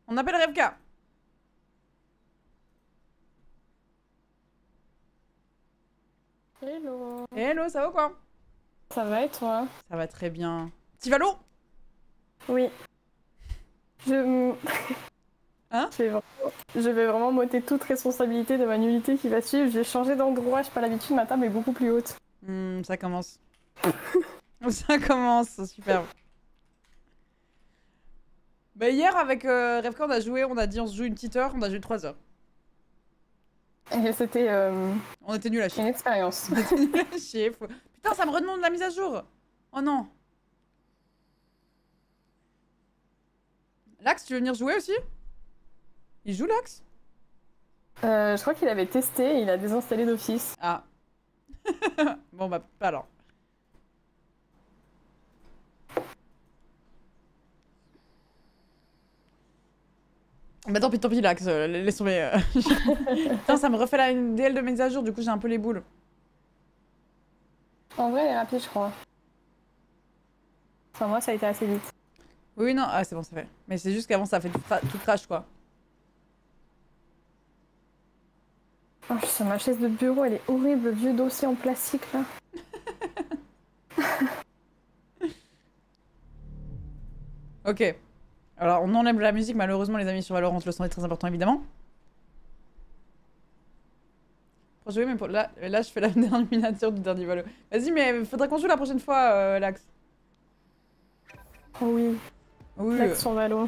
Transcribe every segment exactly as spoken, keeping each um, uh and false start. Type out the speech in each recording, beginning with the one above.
On appelle Revka. Hello. Hello, ça va ou quoi? Ça va et toi? Ça va très bien. Tivalo? Oui. Je... Hein? je, vais vraiment... je vais vraiment m'ôter toute responsabilité de ma nullité qui va suivre. J'ai changé d'endroit, j'ai pas l'habitude, ma table est beaucoup plus haute. Mmh, ça commence. Ça commence, super. Bah hier avec euh, Revka on a joué, on a dit on se joue une petite heure, on a joué trois heures. Et c'était euh, On était nuls à chier. une expérience. On était nuls à chier. Faut... Putain ça me redemande la mise à jour. Oh non. Lax, tu veux venir jouer aussi? Il joue Lax? Euh, je crois qu'il avait testé et il a désinstallé d'office. Ah. Bon bah pas alors. Bah tant pis, tant pis Lax, euh, laisse tomber. euh. Putain ça me refait la D L de mise à jour, du coup j'ai un peu les boules. En vrai, elle est rapide, je crois. Enfin, moi, ça a été assez vite. Oui non, ah c'est bon ça fait. Mais c'est juste qu'avant ça fait tout, tout crash quoi. Oh, je suis sur ma chaise de bureau, elle est horrible, le vieux dossier en plastique là. Ok. Alors on enlève la musique malheureusement les amis sur Valorant, le son est très important évidemment. Pour jouer mais pour... Là, là je fais la dernière miniature du dernier Valo. Vas-y mais faudrait qu'on joue la prochaine fois euh, Lax. Oh oui, Oui. Lax sur Valo.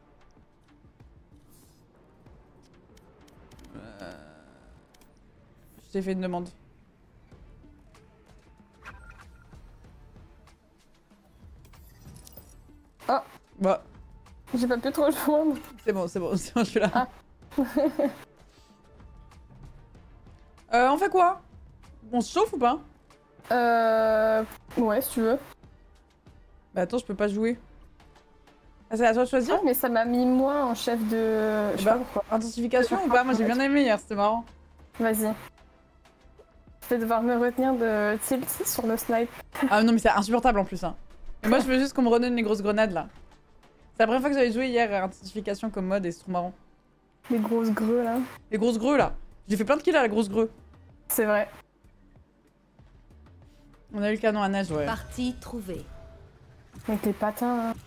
Euh... Je t'ai fait une demande. Oh. Bah. J'ai pas pu te rejoindre. C'est bon, c'est bon, c'est bon, je suis là. Ah. euh, on fait quoi? On se chauffe ou pas? Euh... Ouais, si tu veux. Bah attends, je peux pas jouer. Ah, c'est à toi de choisir? Ah, mais ça m'a mis moi en chef de... Je sais Bah, pas pourquoi. intensification ou pas? Moi j'ai bien aimé hier, c'était marrant. Vas-y. Je vais devoir me retenir de tilt sur le snipe. Ah non mais c'est insupportable en plus hein. Et moi je veux juste qu'on me redonne les grosses grenades là. C'est la première fois que j'avais joué hier à intensification comme mode et c'est trop marrant. Les grosses greux là. Les grosses greux là. J'ai fait plein de kills à la grosse greux. C'est vrai. On a eu le canon à neige ouais. Partie trouvée. Avec les patins là.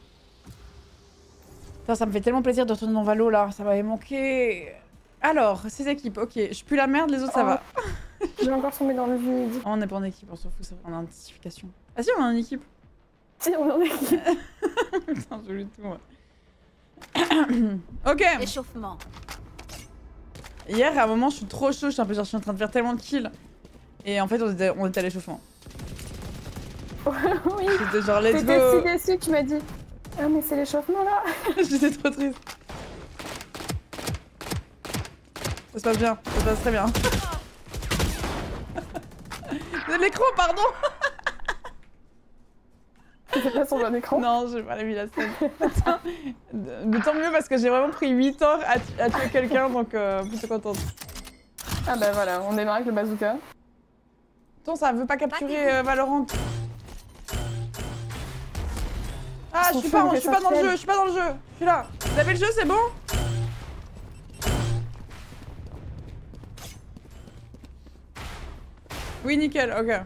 Putain, ça me fait tellement plaisir de retourner dans Valo là, ça m'avait manqué. Alors, ces équipes, ok, je pue la merde, les autres ça Oh. va. Je vais encore tomber dans le vide. Oh, on n'est pas en équipe, on s'en fout, ça, on a intensification. Ah si, on a une équipe. Si, on est en équipe. Putain, je joue tout moi. Ok. Échauffement. Hier, à un moment, je suis trop chaud, je suis un peu genre, je suis en train de faire tellement de kills. Et en fait, on était, on était à l'échauffement. Oui. J'étais genre, let's T'étais go. si déçu, tu m'as dit. Ah, mais c'est l'échauffement là. J'étais trop triste. Ça se passe bien, ça se passe très bien. De l'écran, pardon. C'était pas sur un écran. Non, j'ai pas vu la scène. Attends. Mais tant mieux parce que j'ai vraiment pris huit heures à, tu à tuer quelqu'un, donc euh, plutôt contente. Ah bah voilà, on démarre avec le bazooka. Attends, ça veut pas capturer euh, Valorant. Ah, je suis pas, je suis pas dans le jeu, je suis pas dans le jeu. Je suis là. Vous avez le jeu, c'est bon? Oui, nickel, ok.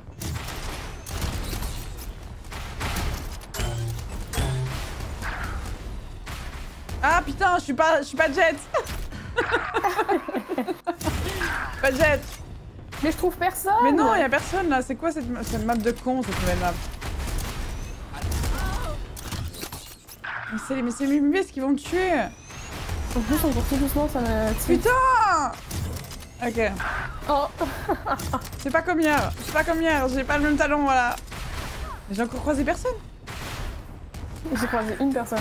Ah putain, je suis pas, je suis pas Jet. Pas Jet. Mais je trouve personne. Mais non, y a personne là. C'est quoi cette, cette map de con, cette nouvelle map? Mais c'est mais c'est les M B S qui vont me tuer. En plus, on court tout doucement, ça me... Putain. Ok. Oh. C'est pas comme hier. C'est pas comme hier. J'ai pas le même talent, voilà. Mais j'ai encore croisé personne. J'ai croisé une personne.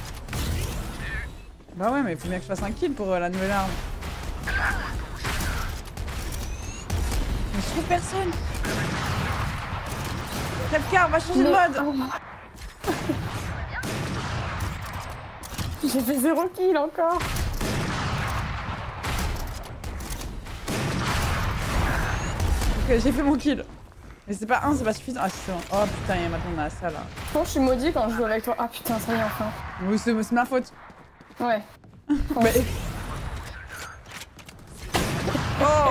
Bah ouais, mais il faut bien que je fasse un kill pour euh, la nouvelle arme. Mais je trouve personne. Revka, on va changer Mais... de mode. Oh. J'ai fait zéro kill encore. Ok, j'ai fait mon kill. Mais c'est pas un, c'est pas suffisant. Ah, c'est bon. Oh putain, et maintenant on a ça là. Je pense que je suis maudit quand je joue avec toi. Ah putain, ça y est enfin. Oui, c'est ma faute. Ouais. Mais... Oh.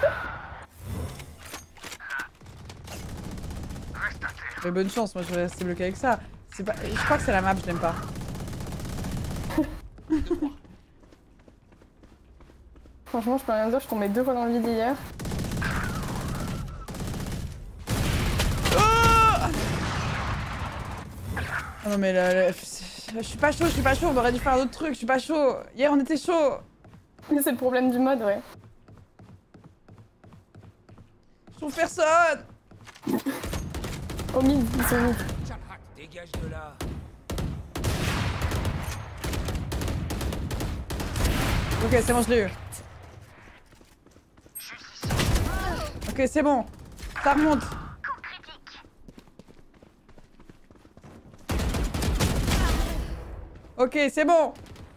Mais bonne chance, moi je vais rester bloqué avec ça. C'est pas... Je crois que c'est la map, je l'aime pas. Franchement, je peux rien dire, je suis tombée deux fois dans le vide hier. Oh oh non mais là, là, je suis pas chaud, je suis pas chaud, on aurait dû faire un autre truc, je suis pas chaud. Hier on était chaud. Mais c'est le problème du mode, ouais. Je trouve personne. Au mid, ils sont mid. Dégage de là. Ok, c'est bon, je l'ai eu. Ok, c'est bon. Ça remonte. Ok, c'est bon.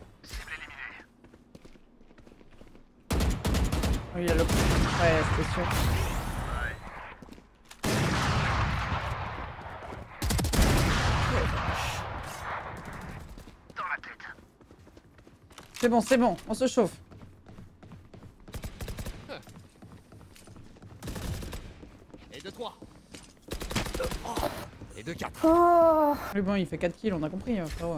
Oui, il y a le... Ouais, c'était sûr. C'est bon, c'est bon, on se chauffe. Et de trois. Et de quatre. Oh, Mais bon, il fait quatre kills, on a compris, frérot.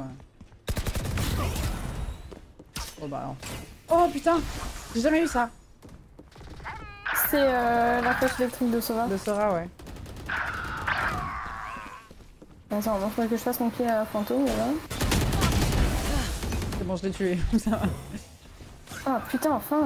Oh bah non. Oh putain, j'ai jamais eu ça. c'est euh, la cloche électrique de Sova. De Sora, ouais. Attends, il faudrait que je fasse mon kill à la fantôme, là. C'est bon, je l'ai tué. Ça va. Ah putain, enfin.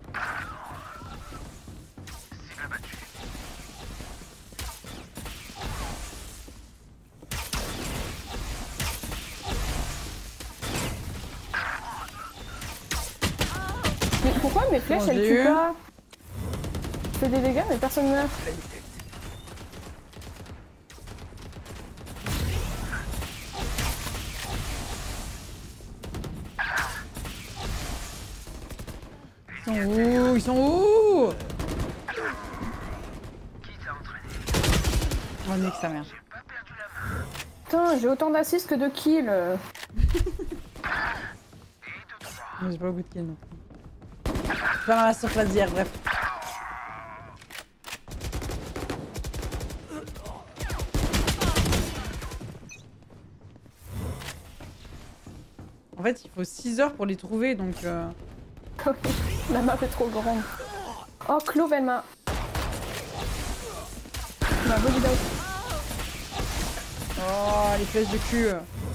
Mais pourquoi mes flèches Bon, elles j'ai tuent eu. pas? Je fais des dégâts mais personne meurt. Ils sont où? Ils sont où? Oh, nique sa mère. Putain, j'ai autant d'assists que de kills. Mais j'ai pas beaucoup de kills non plus. Pas dans la surface d'hier, bref. En fait, il faut six heures pour les trouver, donc... Euh... La map est trop grande. Oh, Clove, elle m'a... Elle m'a body out. Oh, les flèches de cul.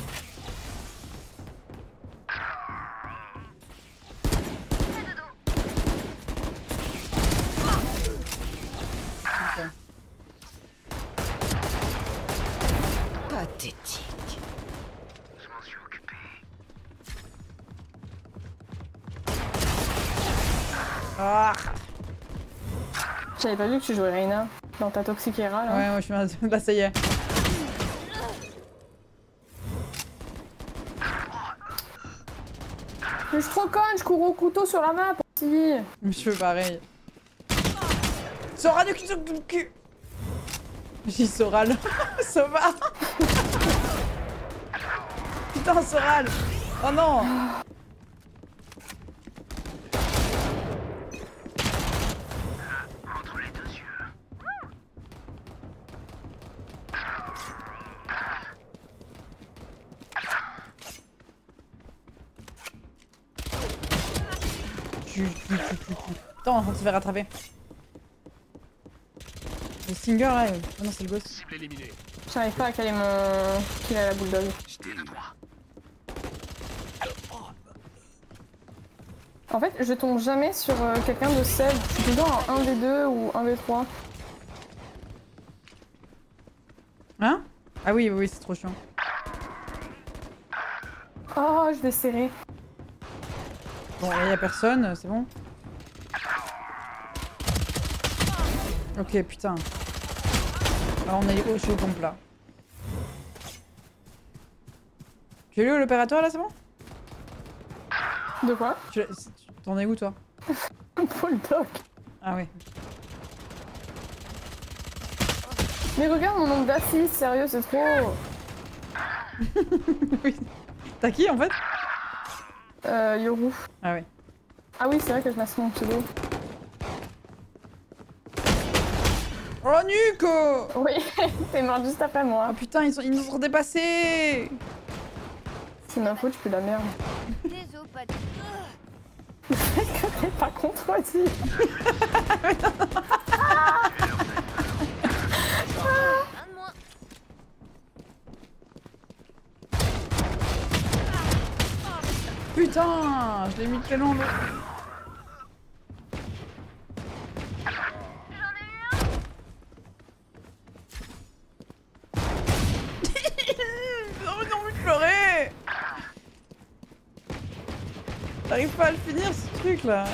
Ok. Pathétique. Ah J'avais pas vu que tu jouais Reina dans ta Toxic Era là. ouais, moi je suis un... Là, ça y est. Mais je suis trop conne, je cours au couteau sur la map aussi. Je fais pareil. Sora du cul, du cul. J'ai Soral. Sova. Putain, Soral. Oh non. Entre les deux yeux. Tu, tu, tu, tu, tu. Attends, on se fait rattraper. Le Stinger là, euh... oh non, c'est le ghost. Cible éliminée. J'arrive pas à caler mon kill à la bulldog. Je t'ai de trois. En fait, je tombe jamais sur euh, quelqu'un de save. Je suis toujours en un v deux ou un v trois. Hein? Ah oui, oui, oui, c'est trop chiant. Oh, je vais serrer. Bon, là, y a personne, c'est bon? Ok, putain. Ah, on est au chaud pompe là. Tu as lu l'opérateur là, c'est bon? De quoi? Tu l'as- T'en es où toi? Bulldog. Ah ouais. Mais regarde mon nombre d'assists, sérieux, c'est trop. Oui. T'as qui en fait? Euh, Yoru. Ah ouais. Ah oui, c'est vrai que je masque mon pseudo. Oh, Nuko! Oui, t'es mort juste après moi. Oh putain, ils, sont... ils nous ont dépassés! C'est ma faute, je suis la merde. Désolé, pas de... T'es pas contredit. Un de moins. Putain, je l'ai mis de quel angle? J'ai envie de pleurer. J'arrive pas à le finir ce truc là.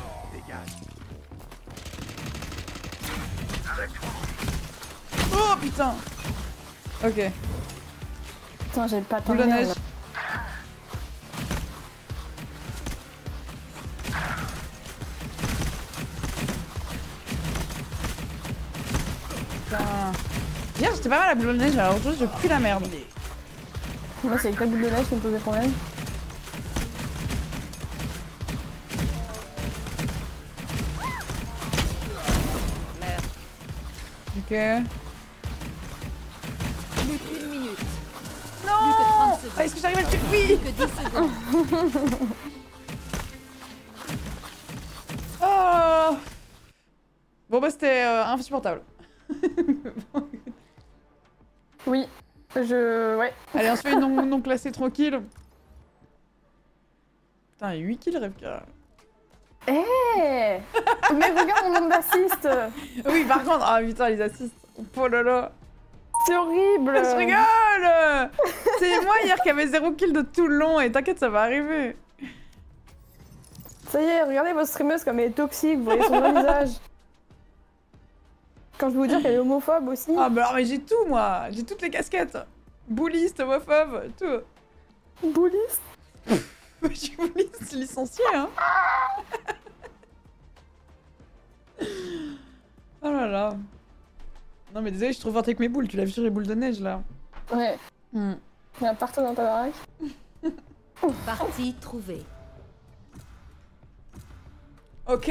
Oh putain. Ok. Putain, j'ai pas Boule de neige. Putain. Hier j'étais pas mal à boule de neige, alors aujourd'hui je pue la merde. Moi, c'est avec la boule de neige qui me posait problème. Ok. Plus qu'une minute. Non. secondes. Ah, est-ce que j'arrive à le tuer? Oui. Que dix secondes. Oh. Bon bah c'était euh, insupportable. Oui, je... Ouais. Allez, on se fait une non, non classée tranquille. Putain, il y a huit kills, Revka. Eh Mais regarde mon nombre d'assists. Oui, par contre, ah putain, les assists. Oh là là. C'est horrible. Je rigole. C'est moi hier qui avait zéro kill de tout le long et t'inquiète, ça va arriver. Ça y est, regardez votre streameuse comme elle est toxique, vous voyez son vrai visage. Quand je vais vous dire qu'elle est homophobe aussi. Ah bah alors, mais j'ai tout moi. J'ai toutes les casquettes. Bouliste, homophobe, tout. Bouliste. Je suis bouliste licenciée, hein. Oh là là. Non mais désolé, je suis trop forte avec mes boules. Tu l'as vu sur les boules de neige là. Ouais. Hmm. Il y a partout dans ta baraque. Partie trouvée. Ok.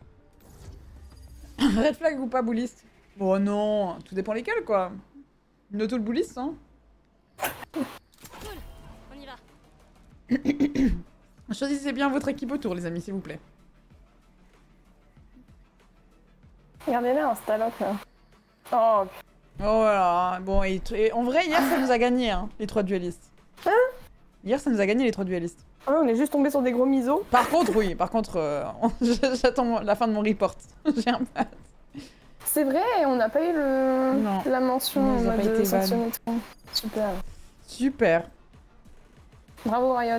Red flag ou pas bouliste? Bon non, tout dépend lesquels quoi. No tout le bouliste, hein. On y va. Choisissez bien votre équipe autour, les amis, s'il vous plaît. Regardez là, un staloc là. Oh. Oh là, bon, et, et en vrai, hier, ça nous a gagné, hein, les trois duellistes. Hein? Hier, ça nous a gagné, les trois duellistes. Oh, on est juste tombé sur des gros misos. Par contre, oui, par contre, euh, j'attends la fin de mon report. J'ai un pat. C'est vrai, on n'a pas eu le... Non. la mention Non, en ils ont pas mode été sanctionné. Super. Super. Bravo Riot.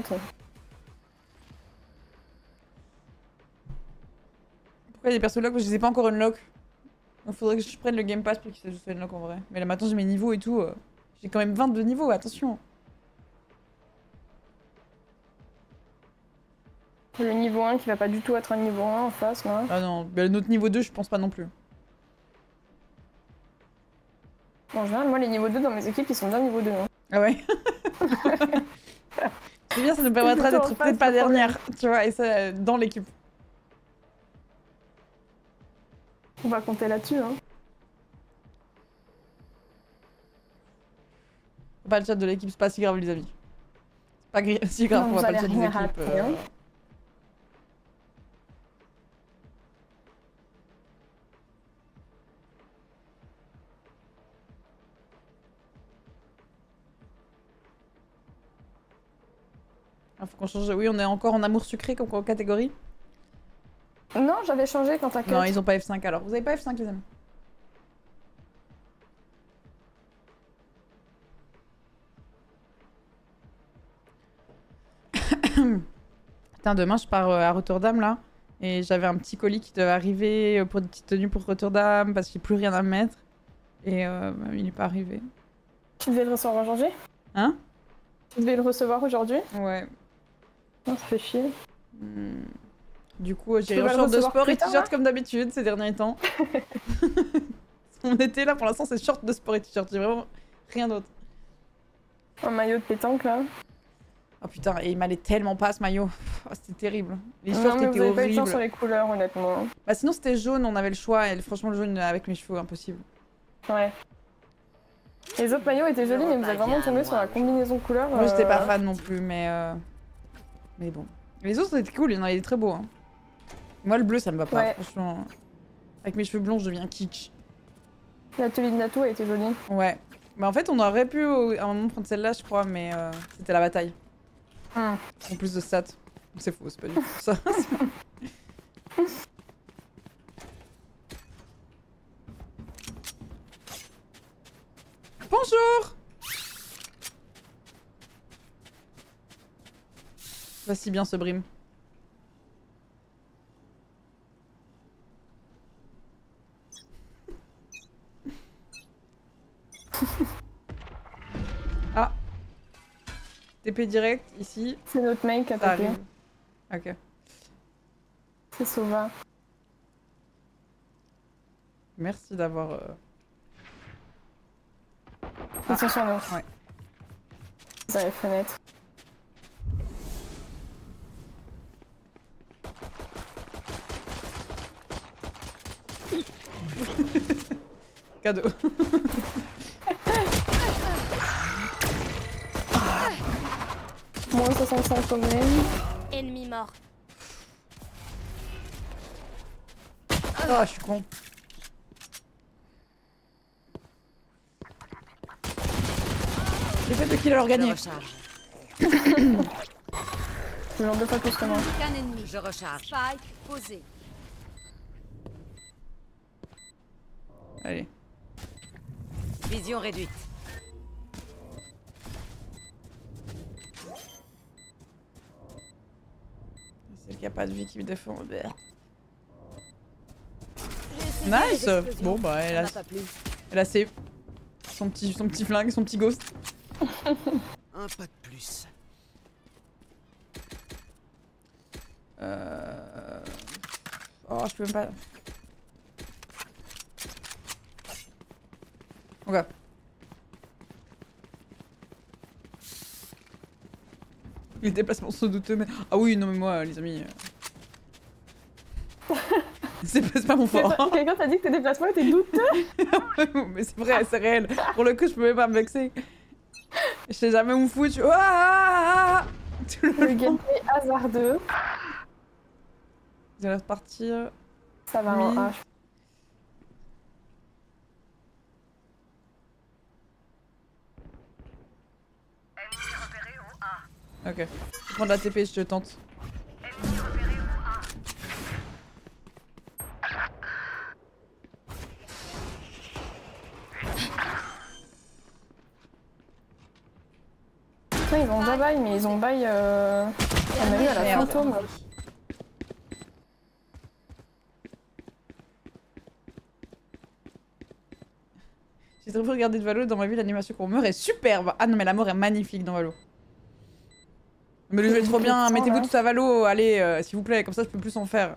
Pourquoi il y a des persos lock? Parce que je les ai pas encore unlock. Donc faudrait que je prenne le Game Pass pour qu'ils se unlock en vrai. Mais là maintenant j'ai mes niveaux et tout. euh, J'ai quand même vingt-deux niveaux, attention. Le niveau un qui va pas du tout être un niveau un en face, là. Ah non, bah, notre niveau deux, je pense pas non plus. En général, moi, les niveaux deux dans mes équipes, ils sont bien niveau deux. Hein. Ah ouais. C'est bien, ça nous permettra Plutôt en d'être face, peut-être pas le problème. dernière, tu vois, et ça euh, dans l'équipe. On va compter là-dessus. Hein. Pas le chat de l'équipe, c'est pas si grave les amis. C'est pas gri- si grave Non, pour vous pas le allez chat des rien équipes. rater, euh. hein. Ah, faut qu'on change. Oui, on est encore en amour sucré comme catégorie. Non, j'avais changé quand t'as cut. Non, ils ont pas F cinq alors. Vous avez pas F cinq les amis? Putain, demain je pars euh, à Rotterdam là. Et j'avais un petit colis qui devait arriver euh, pour une petite tenue pour Rotterdam parce qu'il n'y a plus rien à mettre. Et euh, bah, il n'est pas arrivé. Tu devais le recevoir aujourd'hui? Hein? Tu devais le recevoir aujourd'hui? Ouais. Non, ça fait chier. Hmm. Du coup, j'ai Tu vas en le short de recevoir sport plus et tard, t-shirt là comme d'habitude ces derniers temps. On était là pour l'instant, c'est short de sport et t-shirt. J'ai vraiment rien d'autre. Un maillot de pétanque là. Oh putain, et il m'allait tellement pas ce maillot. Oh, c'était terrible. Les Non, shorts mais étaient vous avez pas eu de chance sur horribles. les couleurs, honnêtement. Bah sinon c'était jaune, on avait le choix. Et franchement le jaune avec mes cheveux, impossible. Ouais. Les autres maillots étaient jolis, mais vous êtes vraiment tombé sur la combinaison couleur. Moi j'étais pas euh, fan non plus, mais... Euh... Mais bon. Les autres c'était cool, il y en avait des très beaux. Hein. Moi le bleu ça me va pas, Ouais. franchement. Avec mes cheveux blonds je deviens kitsch. L'atelier de Nato a été joli. Ouais. Mais en fait on aurait pu au- à un moment prendre celle-là je crois, mais euh, c'était la bataille. Hmm. En plus de stats. C'est faux, c'est pas du tout ça. Bonjour. Va si bien ce brime. Ah. T P direct ici. C'est notre mec qui a Ça tapé. arrive. Ok. C'est Sova. Merci d'avoir. Euh... Ils sont sur nous. Ouais. Ils arrivent fenêtre. Cadeau. Moins soixante-cinq quand même. Ennemi mort. Oh, je suis con. J'ai fait deux kills alors Je gagné. recharge. C'est genre deux fois plus que moi. Qu'un ennemi. Je recharge. Spike posé. Allez. Vision réduite. Celle qui a pas de vie qui me défend. Bleh. J'ai essayé Nice. les explosions. Bon bah elle Ça a, m'a pas plu. elle a ses... son petit, son petit flingue, son petit ghost. Un pas de plus. Euh... Oh je peux même pas... Ok. Les déplacements sont douteux mais... Ah oui non mais moi les amis... euh, c'est pas, c'est pas mon fort. hein. Quelqu'un t'a dit que tes déplacements étaient douteux. Mais c'est vrai, c'est réel. Pour le coup, je pouvais pas me vexer. Je sais jamais où me foutre. Je... Ah, ah, ah, tout le Le long. gameplay hasardeux. Ils allaient repartir. Ça va Oui. en H. Ok. Je vais prendre la T P, je te tente. Après, ils ont déjà bail, mais ils ont bail. Euh... On a eu à la Merde. fantôme. J'ai très peu regardé de Valo dans ma vie, l'animation qu'on meurt est superbe. Ah non, mais la mort est magnifique dans Valo. Mais le jeu est trop bien, Putain, mettez-vous là. tous à Valo, allez, euh, s'il vous plaît, comme ça je peux plus en faire.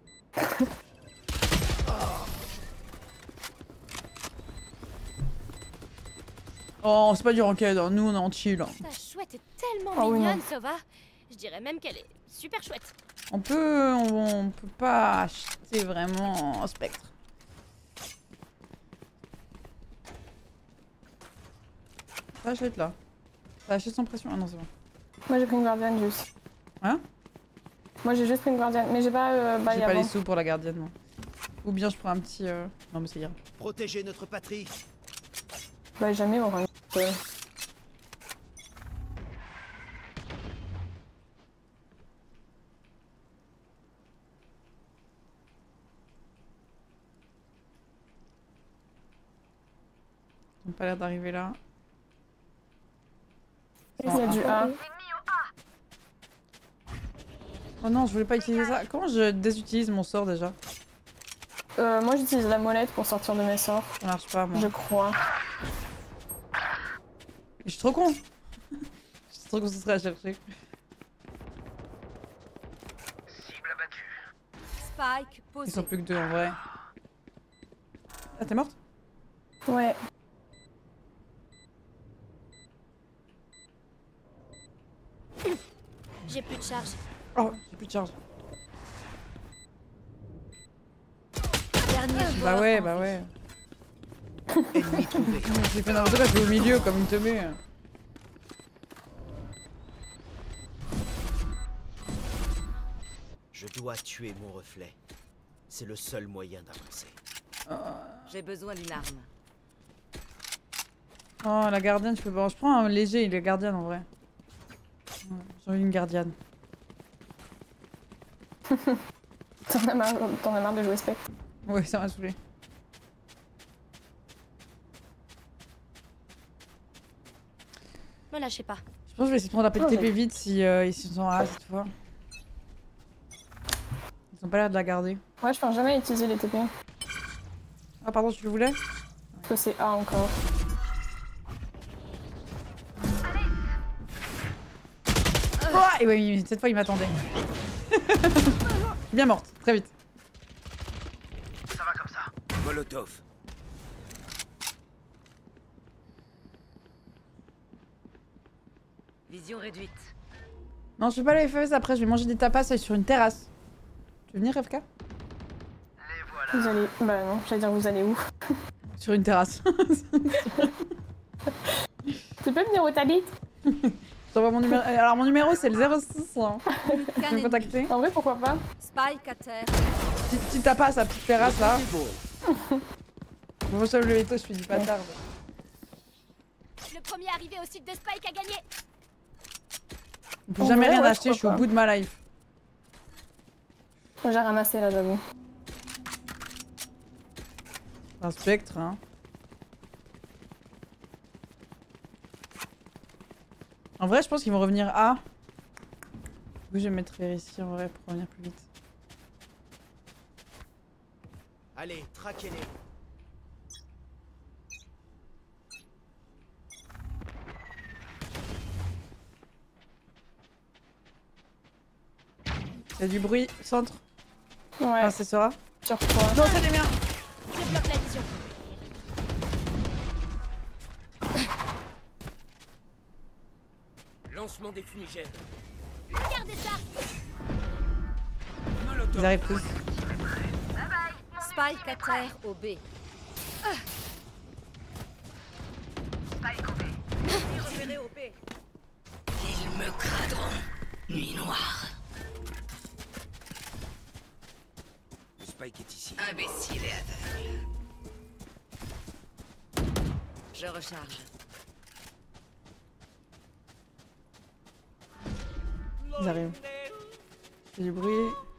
Oh, c'est pas du ranked, hein. Nous on est en chill. hein. Ta chouette est tellement Ah oui, non. mignonne, Sova. Je dirais même qu'elle est super chouette. On peut, on, on peut pas acheter vraiment un spectre. Ça achète là. Ça achète sans pression. Ah non, c'est bon. Moi j'ai pris une gardienne juste. Hein? Moi j'ai juste pris une gardienne, mais j'ai pas euh, J'ai bail pas avant. les sous pour la gardienne, non. Ou bien je prends un petit. Euh... Non, mais c'est ira. Protéger notre patrie. Bah jamais on aura une. Euh, Ils ont pas l'air d'arriver là. Il y a du A. Oh non, je voulais pas utiliser ça. Comment je désutilise mon sort déjà? Euh, moi j'utilise la molette pour sortir de mes sorts, Ça marche pas, moi. je crois. Je suis trop con. Je suis trop concentrée à chercher. Cible abattue. Spike Ils posé. sont plus que deux en vrai. Ah, t'es morte? Ouais. J'ai plus de charge. Oh, j'ai plus de charge. Dernier joueur. Bah ouais, en bah vie. ouais. Ennemi trouvé. J'ai fait n'importe quoi, je vais au milieu comme une teubée. Je dois tuer mon reflet. C'est le seul moyen d'avancer. J'ai besoin d'une arme. Oh, la gardienne, je peux pas. Je prends un léger, il est gardienne en vrai. Ouais, j'ai envie d'une gardienne. T'en as marre, t'en as marre de jouer Spectre. Ouais, ça m'a saoulé. Me lâchez pas. Je pense que je vais essayer de prendre un peu de Oh, T P j'ai- vite si euh, ils sont A cette fois. Ils ont pas l'air de la garder. Ouais, je pense jamais utiliser les T P. Ah, pardon, tu le voulais? Parce que c'est A encore. Oh, et ouais, cette fois il m'attendait. Bien morte, très vite. Ça va comme ça. Molotov. Vision réduite. Non, je fais pas la F E S après, je vais manger des tapas sur une terrasse. Tu veux venir, F K? Vous allez. Bah non, j'allais dire vous allez où? Sur une terrasse. Tu peux venir où t'habites? Je t'envoie mon numéro. Alors, mon numéro c'est le zéro six. Hein. Tu peux me contacter. En vrai, pourquoi pas? Spike à terre. Petit, petit tapas à petite terrasse là. Moi, je le veto, je suis du bâtard. Le premier arrivé au site de Spike a gagné. Je peux En jamais vrai, rien ouais, acheter, je suis au pourquoi bout de ma life. Moi, j'ai ramassé là, j'avoue. Un spectre, hein. En vrai, je pense qu'ils vont revenir à. Du coup, je vais mettre ici en vrai pour revenir plus vite. Allez, traquez-les. Il y a du bruit, centre. Ouais, Ah, c'est ça. sur quoi? Non, c'est les miens. Je bloque la vision. Lancement des fumigènes. Regardez ça. Ils arrivent tous. Spike à terre au B. Repéré au P. Ils me craderont. Nuit noire. Le Spike est ici. Imbécile et aveugle. Je recharge. Ils arrivent. Je fais du bruit.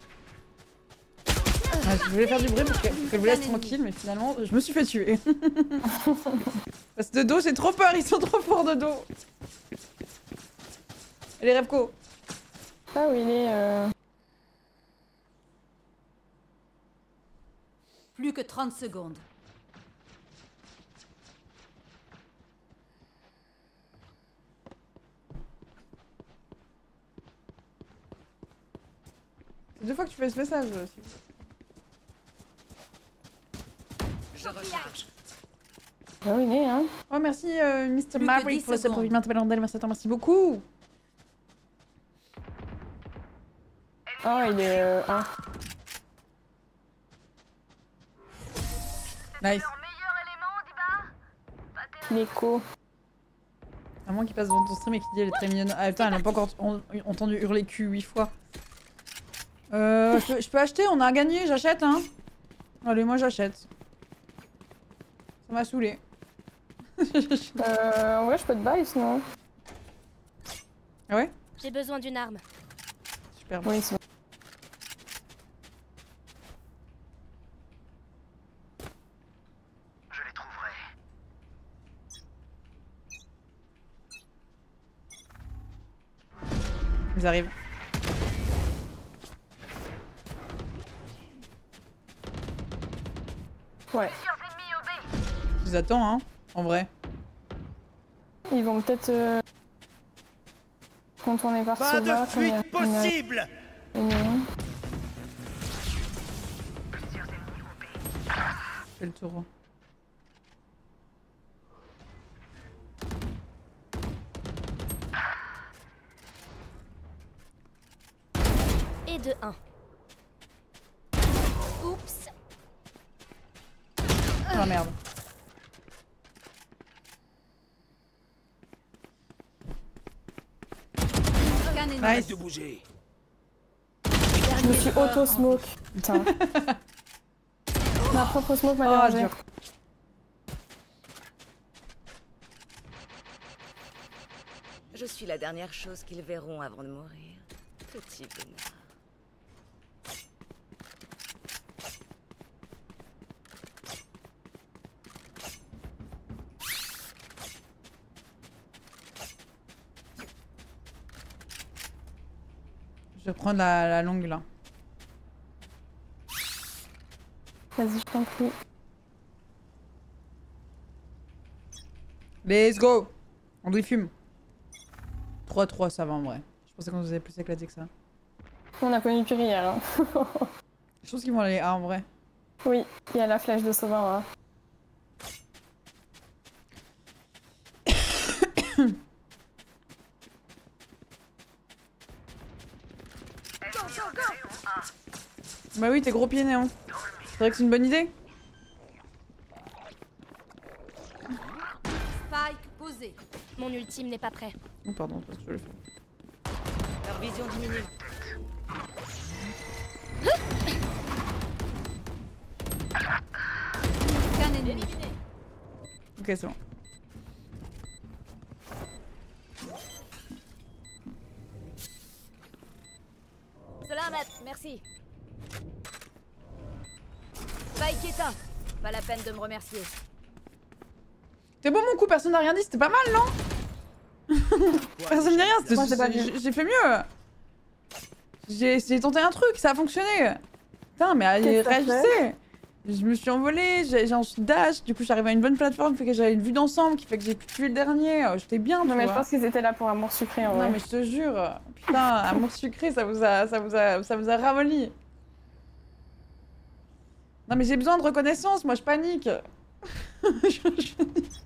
Ah, je voulais faire du bruit pour que- pour qu'elle vous laisse tranquille, mais finalement, je me suis fait tuer. Parce que de dos, j'ai trop peur, ils sont trop forts de dos. Allez, Repco. Là où il est. Euh... Plus que trente secondes. C'est deux fois que tu fais ce message. Je recharge. Là où il est, hein. Oh, merci, euh, mister que Maverick, dix pour le secondes. premier merci à toi, merci beaucoup. Oh, il est. Euh... un. Nice. L'écho. À moins qu'il passe devant ton stream et qu'il dit elle est très mignonne. Ah putain, elle a pas encore en- entendu hurler cul huit fois. Euh, je, peux- je peux acheter, on a gagné, j'achète hein. Allez, moi j'achète. Ça m'a saoulé. Euh, en vrai, je peux te buy sinon. Ah ouais? J'ai besoin d'une arme. Super. Oui, c'est bon. Je les trouverai. Ils arrivent. Ouais. Je les attends hein, en vrai. Ils vont peut-être. Euh... contourner par Pas Sova. de fuite possible. Je fais le tour. Et de un. Oups. Ah merde. Scan ennemi. Nice. De bouger. Je me suis auto-smoke. Putain. Ma propre smoke m'a Oh, dérangé. dur. Je suis la dernière chose qu'ils verront avant de mourir. Petit bonheur. Je vais prendre la, la longue là. Vas-y, je t'en prie. Let's go. André fume. trois trois, ça va en vrai. Je pensais qu'on nous avait plus éclaté que ça. On a connu pire hier. Hein. Je pense qu'ils vont aller A en vrai. Oui, il y a la flèche de Sauvin là. Bah oui, t'es gros pied néant. C'est vrai que c'est une bonne idée. Spike posé. Mon ultime n'est pas prêt. Oh pardon, parce que je le fais. Leur vision diminue. Scan ennemi. Ok, c'est bon. Salamat, merci. Spike éteint. Pas la peine de me remercier. C'était beau mon coup, personne n'a rien dit, c'était pas mal, non? Personne n'a rien, c'était- Moi, j'ai pas vu. j'ai j'ai fait mieux. J'ai j'ai tenté un truc, ça a fonctionné. Putain, mais allez, Qu'est-ce que t'as réagissez. Je me suis envolée, j'ai j'ai ensuite dash, du coup j'arrive à une bonne plateforme, fait que j'avais une vue d'ensemble qui fait que j'ai pu tuer le dernier. Euh, J'étais bien, tu Non mais je vois. pense qu'ils étaient là pour amour sucré en Non vrai. mais je te jure, putain, amour sucré, ça vous a, ça vous a, ça vous a ramolli. Non mais j'ai besoin de reconnaissance, moi je panique. Je- je-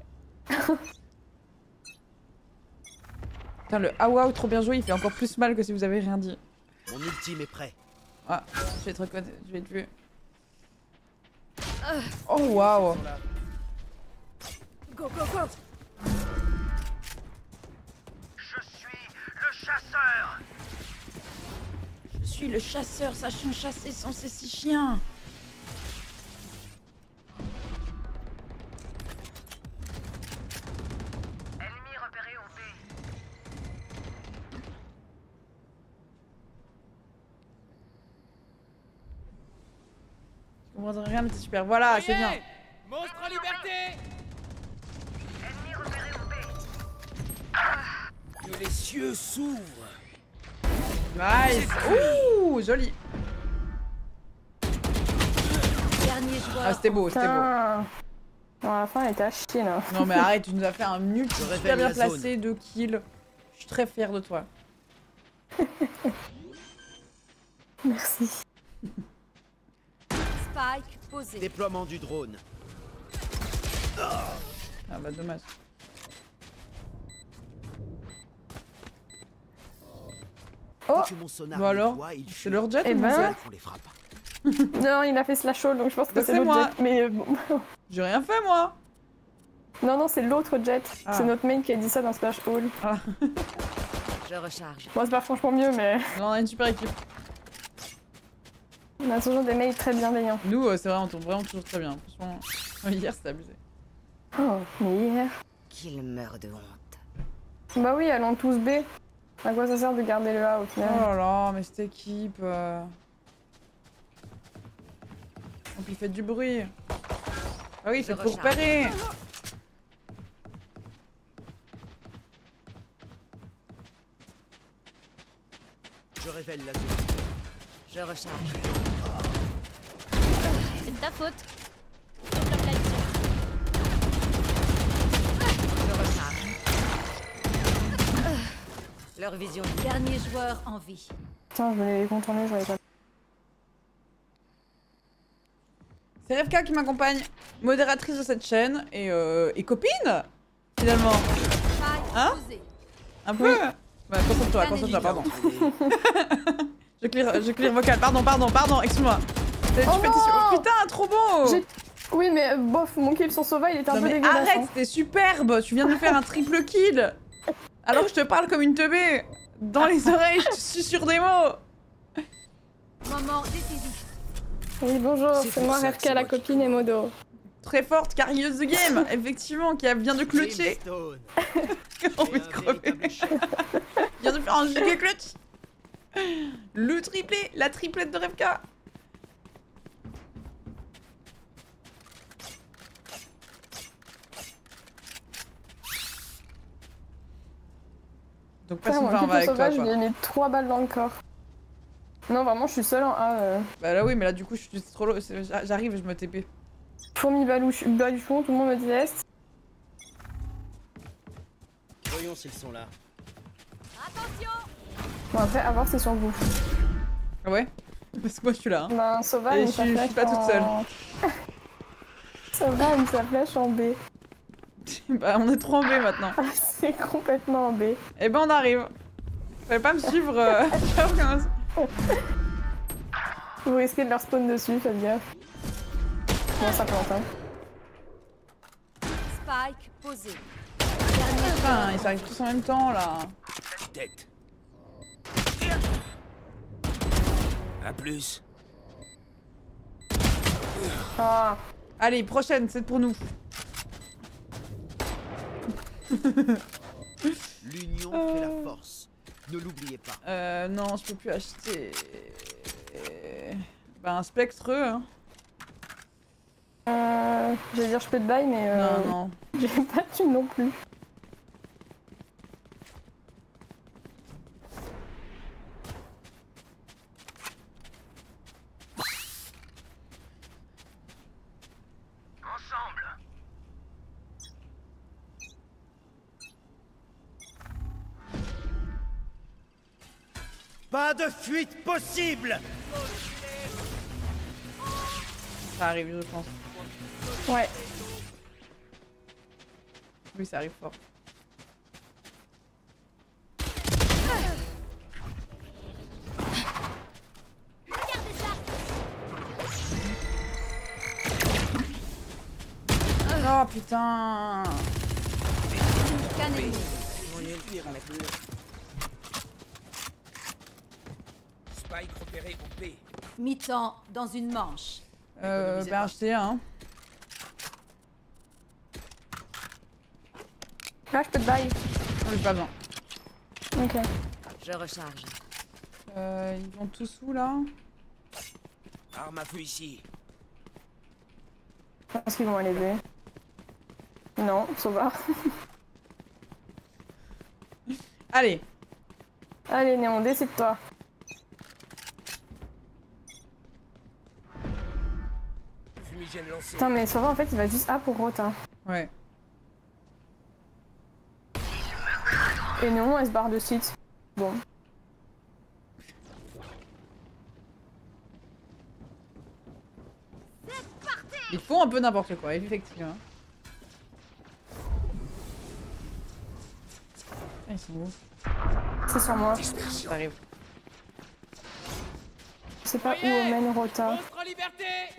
Putain, le ah waouh, trop bien joué, il fait encore plus mal que si vous avez rien dit. Mon ultime est prêt. Ah, je vais te reconnaître, je vais te tuer. Oh waouh. Go, go, go. Je suis le chasseur, sachant chasser sans ces six chiens. Je comprends rien, mais c'est super. Voilà, c'est bien. Monstre en liberté. Que les cieux s'ouvrent. Nice. Ouh, joli. Dernier joueur. Ah, c'était beau, c'était beau. Putain. Bon, à la fin, elle était à chier là. Non mais arrête, tu nous as fait un nul Je super révèle bien la placé, deux kills. Je suis très fière de toi. Merci. Spike posé. Déploiement du drone. Ah bah dommage. Oh. Que mon sonar Bon alors, nettoie, il c'est fuit. leur jet Eh ou mon ben. jet? On les frappe. Non, il a fait slash all, donc je pense que Bah, c'est c'est l'autre moi. jet. Mais euh, bon. J'ai rien fait moi. Non, non, c'est l'autre jet. Ah. C'est notre main qui a dit ça dans Splash Hall. Je recharge. Bon, c'est pas franchement mieux, mais On a une super équipe. on a toujours des mails très bienveillants. Nous, euh, c'est vrai, on tourne vraiment toujours très bien. Franchement, hier c'était abusé. Oh, mais hier. Qu'il meure de honte. Bah oui, allons tous B. À quoi ça sert de garder le A au Oh final? là là, mais cette équipe. Euh... Et puis faites du bruit. Ah oui, Je faites pour recharge. repérer. Je révèle la zone. Je recharge. C'est de ta faute. Je bloque la vision. Je recharge. Leur vision. Dernier joueur en vie. Putain, je voulais les contourner, j'aurais pas. C'est Revka qui m'accompagne, modératrice de cette chaîne et, euh, et copine, finalement. Spike Hein posé. Un peu. Bah, concentre-toi, Un concentre-toi, pardon. Allez. Je Je clear, je clear vocal, pardon, pardon, pardon, excuse-moi. Tu Oh fais tes- non Putain, trop beau. J'ai- Oui, mais euh, bof, mon kill sur Sova, il était un Non peu mais dégueulasse. arrête, hein. c'était superbe. Tu viens de faire un triple kill. Alors que je te parle comme une teubée. Dans les oreilles, je te susurre des mots. Moment décisif. Oui, bonjour, C'est c'est pour moi, ça que Rerka, c'est la moi qui copine et Modo. Très forte, carrieuse de game, effectivement, qui a- vient de clutcher. Brimstone. J'ai envie de Et un crever. véritable chef. Vient de faire un giga clutch. Le triplé, la triplette de Revka. Donc passe Frère, une moi, fois, on kill va sur avec toi, Sova, je lui quoi. ai mis trois balles dans le corps. Non, vraiment, je suis seule en A. Euh... Bah là oui, mais là du coup je suis trop low, c'est- j'a- j'arrive et je me T P. Fourmi balouche, baluchon, tout le monde me déteste. Voyons s'ils sont là. Attention. Bon, après, à voir, c'est sur vous. Ah ouais? Parce que moi je suis là. Hein. Ben, Sova, Et il je suis- je suis pas toute seule. Sova a mis sa flèche en B. Bah on est trop en B maintenant. Ah, c'est complètement en B. Et ben on arrive. Fallait pas me suivre. Euh... Vous risquez de leur spawn dessus, faites gaffe. Bon, ça plante, hein. Spike posé. Putain, ils arrivent tous en même temps là. Tête. À plus. Ah, Allez, prochaine, c'est pour nous. L'union Euh. fait la force. Ne l'oubliez pas. Euh, non, je peux plus acheter. Bah un spectre, hein. euh, j'allais dire je peux te bail, mais euh, Non, non. j'ai pas de thune non plus. Pas de fuite possible. Ça arrive, je pense. Ouais. Oui, ça arrive fort. Oh putain! Qu'un ennemi. Spike repéré au P. Mi-temps dans une manche. Euh, bah acheter hein. Là, je peux te bail. Oh, j'ai pas besoin. Ok. Je recharge. Euh, ils vont tous où là? Arme à feu ici. Je pense qu'ils vont aller B. Non, Sova. Allez! Allez, Néon, décide-toi. Fumigène lancé. Putain, mais Sova, en fait, il va juste A pour Rota. Ouais. Et Néon, elle se barre de site. Bon. Ils font un peu n'importe quoi, effectivement. Ah, ils sont où? C'est sur moi. Ça arrive. Je sais pas où mène Rota. Monstre en liberté.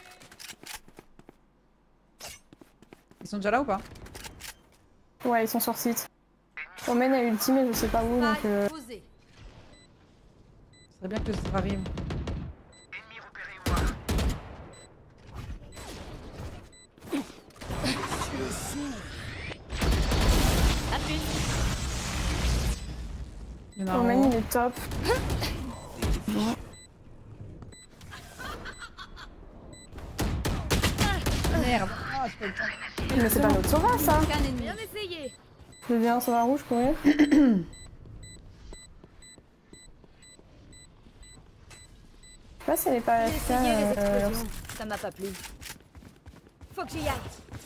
Ils sont déjà là ou pas? Ouais, ils sont sur site. Omen a ulti, mais je sais pas où, donc... Euh... Spike posé. Ce serait bien que ça arrive. À plus. Il y en a un Omen, en haut. il est top. Merde! Ah, j'ai pas eu le temps. Mais c'est pas notre Sova, ça. Qu'un ennemi. Bien essayé. Je viens Sova rouge courir. Je sais pas si elle est pas J'ai F K. essayé les Euh... explosions. Ça m'a pas plu. Faut que j'y aille.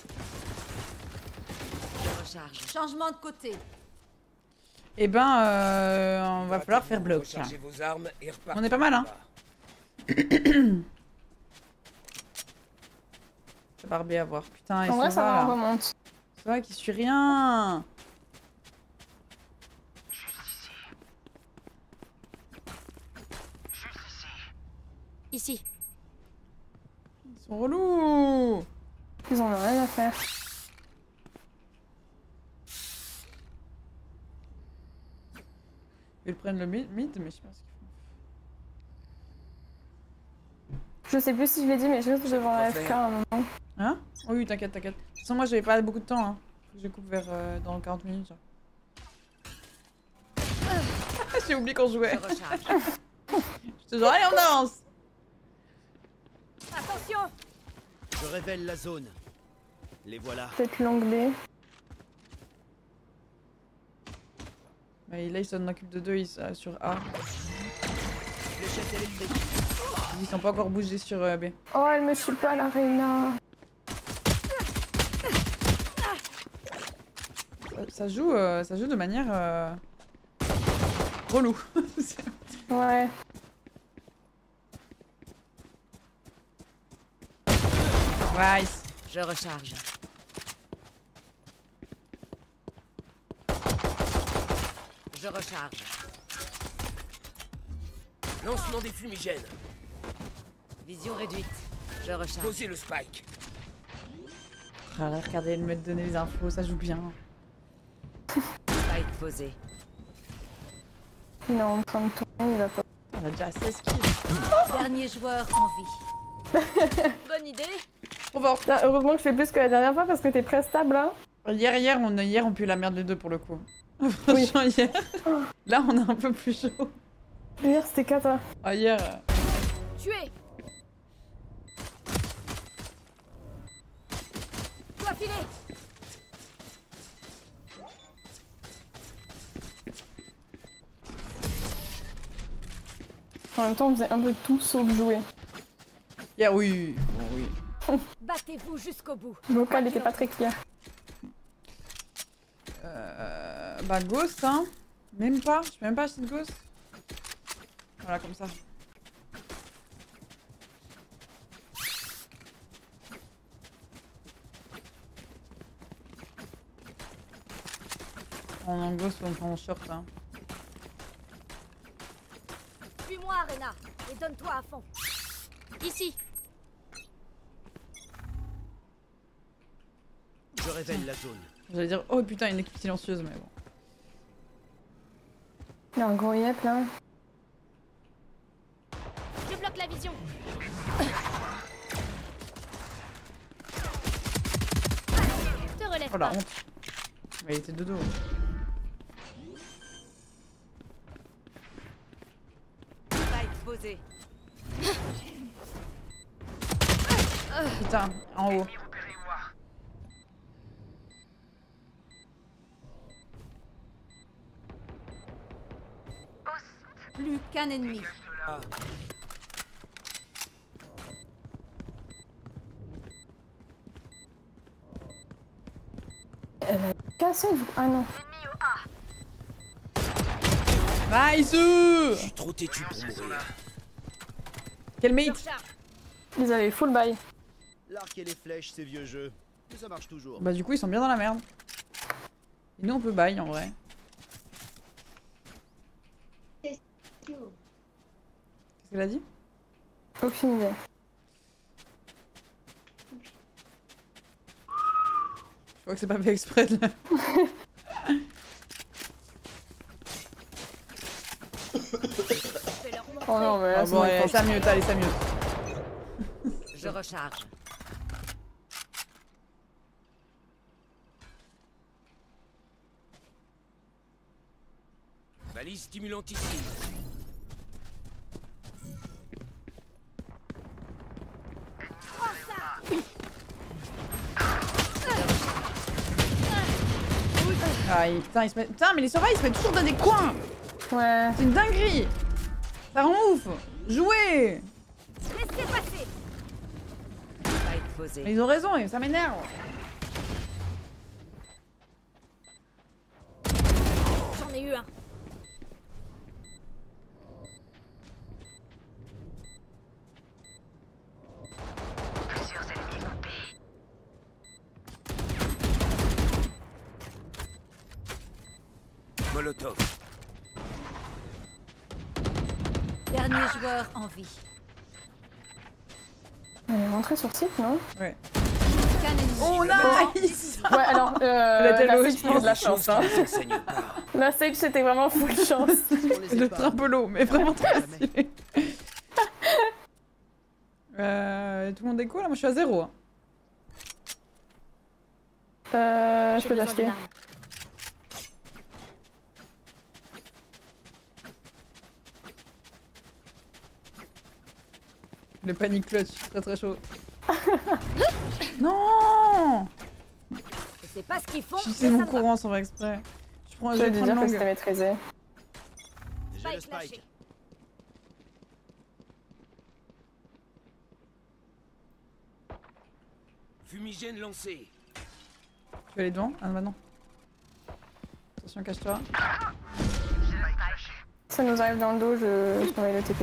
Je recharge. Changement de côté. Eh ben, euh, on va falloir faire bloc. là. Rechargez vos armes et repartez. On est pas mal, hein. Ça va bien à voir. Putain, ils En sont vrai, ça va, là. on remonte. C'est vrai qu'il suit rien. Ici. Ils sont relous. Ils en ont rien à faire. Ils prennent le mid, mid, mais je sais pas ce qu'ils font. Je sais plus si je l'ai dit, mais je risque de voir la F K à un moment. Hein? Oh oui, t'inquiète, t'inquiète. De toute façon, moi, j'avais pas beaucoup de temps. Hein. Faut que je coupe vers euh, dans quarante minutes. Genre. J'ai oublié qu'on jouait. Je recharge. Je te dis, allez, on avance. Attention! Je révèle la zone. Les voilà. Peut-être l'onglet. Bah, là, ils s'en occupent de deux ils, euh, sur A. Fléchette électrique. Ils sont pas encore bougés sur euh, B. Oh, elle me tue pas, la Reina. Ça, ça joue, euh, ça joue de manière euh... relou. Ouais. Nice. Je recharge. Je recharge. Lancement des fumigènes. Vision réduite. Je recharge. Posez le spike. Ah, là, regardez, elle me donner les infos, ça joue bien. Spike posé. Il est en train de tourner, il va pas. On a déjà seize kills. Dernier joueur en vie. Bonne idée. Trop fort. Là, heureusement que je fais plus que la dernière fois parce que t'es très stable, hein. Hier, hier, on a hier, on pue la merde les deux pour le coup. Franchement, hier. Là, on est un peu plus chaud. Hier, c'était cata. Ah, hier. euh, Tué! Toi filer! En même temps, on faisait un peu tout sauf jouer. Hier, oui. Bon, oui. Battez-vous jusqu'au bout. Le vocal était pas très clair. Euh, bah, Ghost, hein. Même pas. Je peux même pas acheter de Ghost. Voilà, comme ça. On en Ghost, on prend en short, hein. Suis-moi, Arena, et donne-toi à fond. Ici. Je révèle la zone. J'allais dire, oh putain, une équipe silencieuse, mais bon. Il y a un gros yep là. Je bloque la vision. Te relève Oh la pas. honte. Mais il était de dos. Spike posé. Putain, en haut. Plus qu'un ennemi. Cassé, je... Ah non. Nice. Je suis trop têtu pour mourir. Quel mate. Ils avaient full buy. L'arc et les flèches, c'est vieux jeu. Mais ça marche toujours. Bah du coup, ils sont bien dans la merde. Et nous, on peut buy, en vrai. Qu'est-ce qu'elle a dit? Aucune idée. Je crois que c'est pas fait exprès de la... Oh non, mais là, Ah c'est bon, mon allez, faute. ça mieux, allez, ça mieux. Je recharge. Balise stimulante ici. Ah, il- putain, il se met... Putain, mais les surveillants, ils se mettent toujours dans des coins. Ouais. C'est une dinguerie. Ça rend ouf. Jouez. Laissez passer. Spike posé. Mais ils ont raison, et ça m'énerve. J'en ai eu un. Molotov. Dernier joueur en vie. Elle est rentrée sur site, non? Ouais. Qu'un ennemi. Oh nice. Ouais, alors, euh, La telle la haute, Sage, c'était de la Des chance, choses hein. qui ne s'enseignent pas. La Sage, c'était vraiment full chance. Le trimpolo, mais vraiment très stylé. euh, tout le monde est quoi là? Moi je suis à zéro. Hein. Euh, je J'ai peux besoin l'acheter. d'une arme. Le panic clutch, très très chaud. Non. Je sais pas ce qu'ils font. Je mais sais ça mon me va. courant sans faire exprès. Je prends, Je je vais vais lui prendre dire que c'était langue. maîtrisé. J'ai le Spike lâché. spike. Fumigène lancé. Tu vas aller devant? Ah bah non. Attention, cache-toi. Ça nous arrive dans le dos, je, je travaille le T P.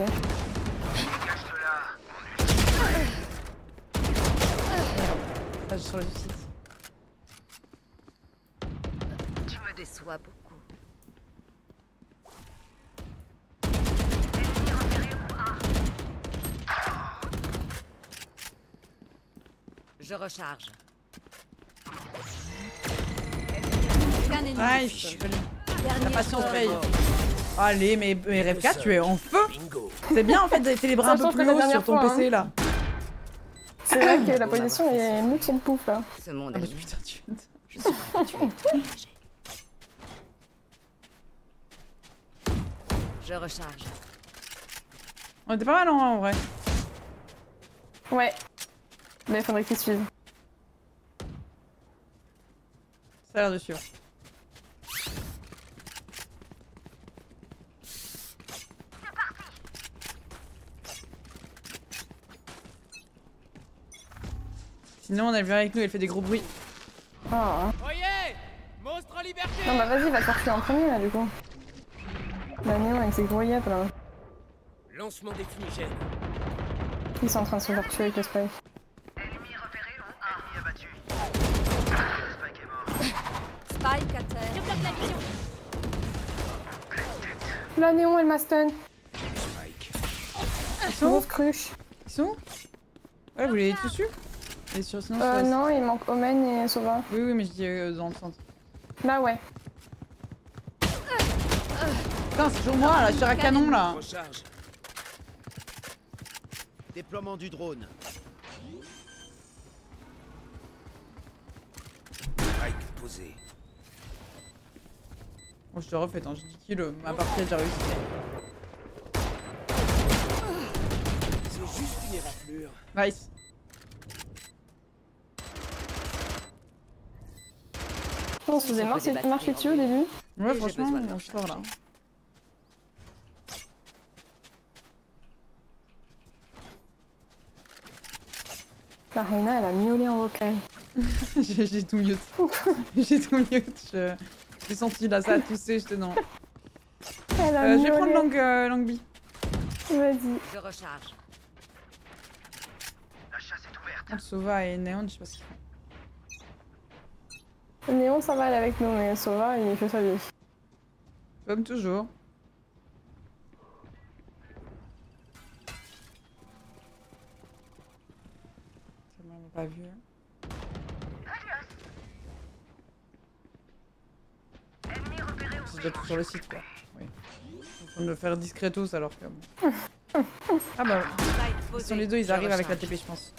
Là, je suis sur le site. Tu me déçois beaucoup. Je recharge. Qu'un ennemi. Nice. joli. La Dernière patience fois. paye. Allez, mais, mais R F K, tu es en feu. Bingo. C'est bien en fait d'être les bras Ça un peu change que plus la haut dernière sur ton fois, P C là. C'est vrai que la position est mieux que le pouf là. Ce monde Ah est bah mien. putain, tu... Je suis habituée à tout mélanger. Je recharge. On était pas mal en, en vrai. Ouais. Mais faudrait qu'il suive. Ça a l'air de suivre. Sinon on a le verre avec nous, elle fait des gros bruits. Ah. Oyez! Monstre en liberté! Non bah vas-y, va te faire tuer en premier là du coup. La néon avec ses gros yep là. Lancement des fumigènes. Ils sont en train de se faire tuer avec le spike. Spike à terre. Je bloque la vision. La néon elle m'a stun. Spike. Ils sont où? Grosse cruche. Ils sont où? Ouais, vous les avez tous su? Et sur, sinon, Euh je laisse. non, il manque Omen et Sova. Oui, oui, mais je dis euh, dans le centre. Là ouais. Putain, c'est toujours moi là, je tire à canon là. Recharge. Déploiement du drone. Spike posé. Bon, je te refais, attends, j'ai dix kills, ma partie a déjà réussi. C'est juste une éraflure. Nice. On se faisait marcher, marcher dessus au début. Ouais, j'ai franchement, besoin de on sort là. La Reina elle a miaulé en vocal. J'ai j'ai tout mute. J'ai tout mute. Je... J'ai senti là, ça a toussé, j'étais non. Elle a Euh, je vais prendre miaulé. langue, euh, langue B. Vas-y. Je recharge. Entre Sova et Néon, je sais pas ce qu'ils font. Néon ça va aller avec nous mais Sova il fait sa vie. Comme toujours. Ça m'a pas vu. C'est déjà tout sur le site quoi. Oui. En train de le faire discretos alors que. bon. Ah bah, Spike ils posé. sont les deux, ils Je arrivent avec la recharge. T P, je pense.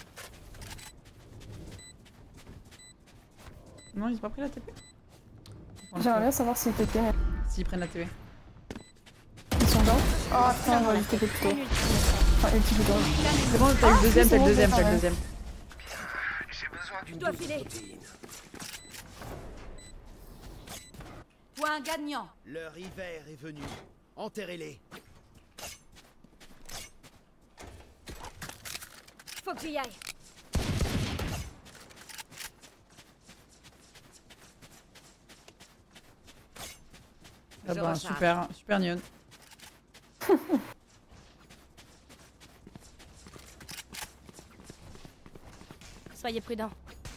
Non, ils ont pas pris la T P? J'aimerais bien savoir s'ils t'étaient mais S'ils prennent la T P. ils sont dedans. Oh putain, j'aurais dû T P plus tôt. Enfin, ulti plus tôt. C'est bon, t'as eu le deuxième, oui, t'as c'est eu le bon, deuxième, c'est t'as eu le pareil. deuxième. Je dois filer. Protéine. Point gagnant. Leur hiver est venu. Enterrez-les. Faut que j'y aille. Ah Je bah, recharge. super, super Neon. Soyez prudents.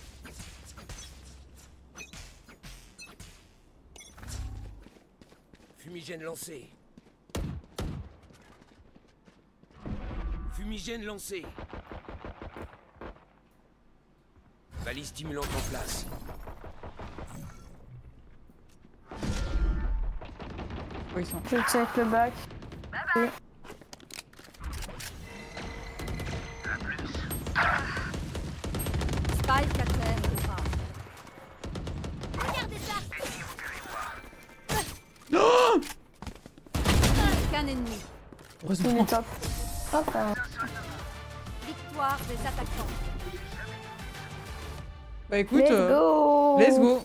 Fumigène lancé. Fumigène lancé. Valise stimulante en place. Où ils sont? Je check le bac. Oui. Spike à terre au A. Regardez ça. Aucun ennemi. Il Heureusement. est top. Hop là. Victoire des attaquants. Bah écoute, Let's euh, go. let's go.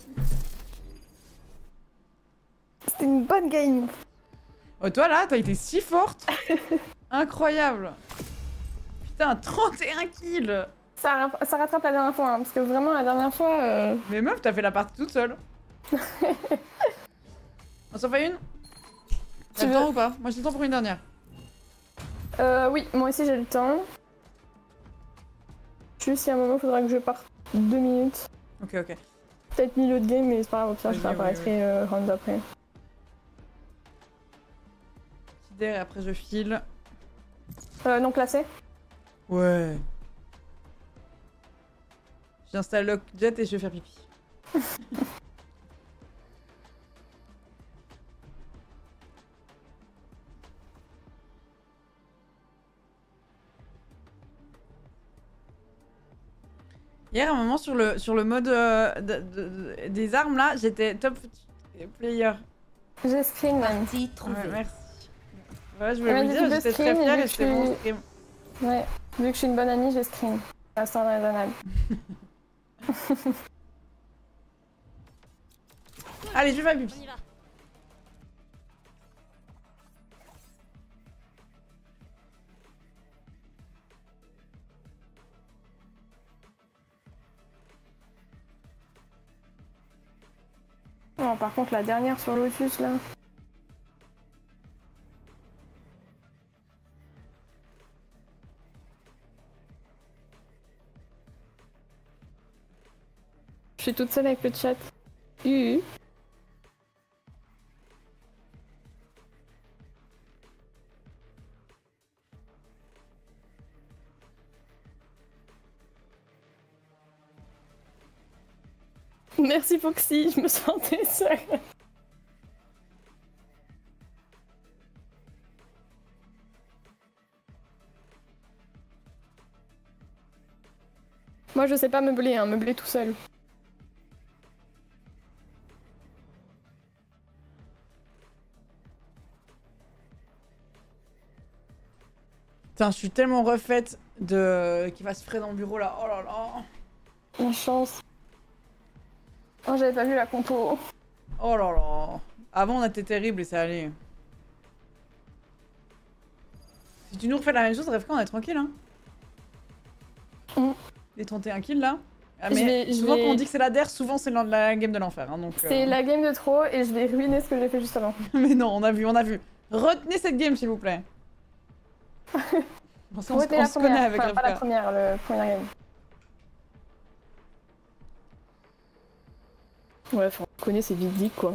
C'était une bonne game. Oh, toi là, t'as été si forte. Incroyable. Putain, trente et un kills. Ça, ça rattrape la dernière fois, hein, parce que vraiment la dernière fois... Euh... Mais meuf, t'as fait la partie toute seule. On s'en fait une? Tu T'as le veux temps ou pas? Moi j'ai le temps pour une dernière. Euh, oui, moi aussi j'ai le temps. Juste si à un moment faudra que je parte deux minutes. Ok, ok. Peut-être milieu de game, mais c'est pas grave, au pire je Oui, fais oui, apparaître oui. euh, round après. Petit dé et après je file. Euh, non classé. Ouais. J'installe Lockjet et je vais faire pipi. Hier, à un moment, sur le, sur le mode euh, de- de- de- des armes, là, j'étais top player. J'ai screen même. Partie Ouais, trouvée. merci. Ouais, je voulais Ouais, vous le j'ai dire, fait j'étais screen très et fière vu et que c'était je mon suis- stream. Ouais, vu que je suis une bonne amie, j'ai screen. Ça semble raisonnable. Allez, je vais faire On pipi. y va. Non, par contre la dernière sur Lotus là. Je suis toute seule avec le chat. Uh. Merci Foxy, je me sentais seule. Moi je sais pas meubler, hein, meubler tout seul. Putain, je suis tellement refaite de qu'il fasse frais dans le bureau là. Oh là là. La chance. Oh, j'avais pas vu la compo. Oh là là. Avant, on était terrible et ça allait. Si tu nous refais la même chose, Rêve on est tranquille, hein. Mm. Les trente et un kills là. Ah, Je mais vais- je souvent, vais- quand on dit que c'est la D E R, souvent c'est la, la game de l'enfer. Hein, donc, C'est euh, la game de trop et je vais ruiner ce que j'ai fait juste avant. Mais non, on a vu, on a vu. Retenez cette game, s'il vous plaît. on se, on se- Retenez on la se connaît première, avec enfin, pas la Rêve. première, le première game. Ouais, enfin, on connaît, c'est vite dit quoi.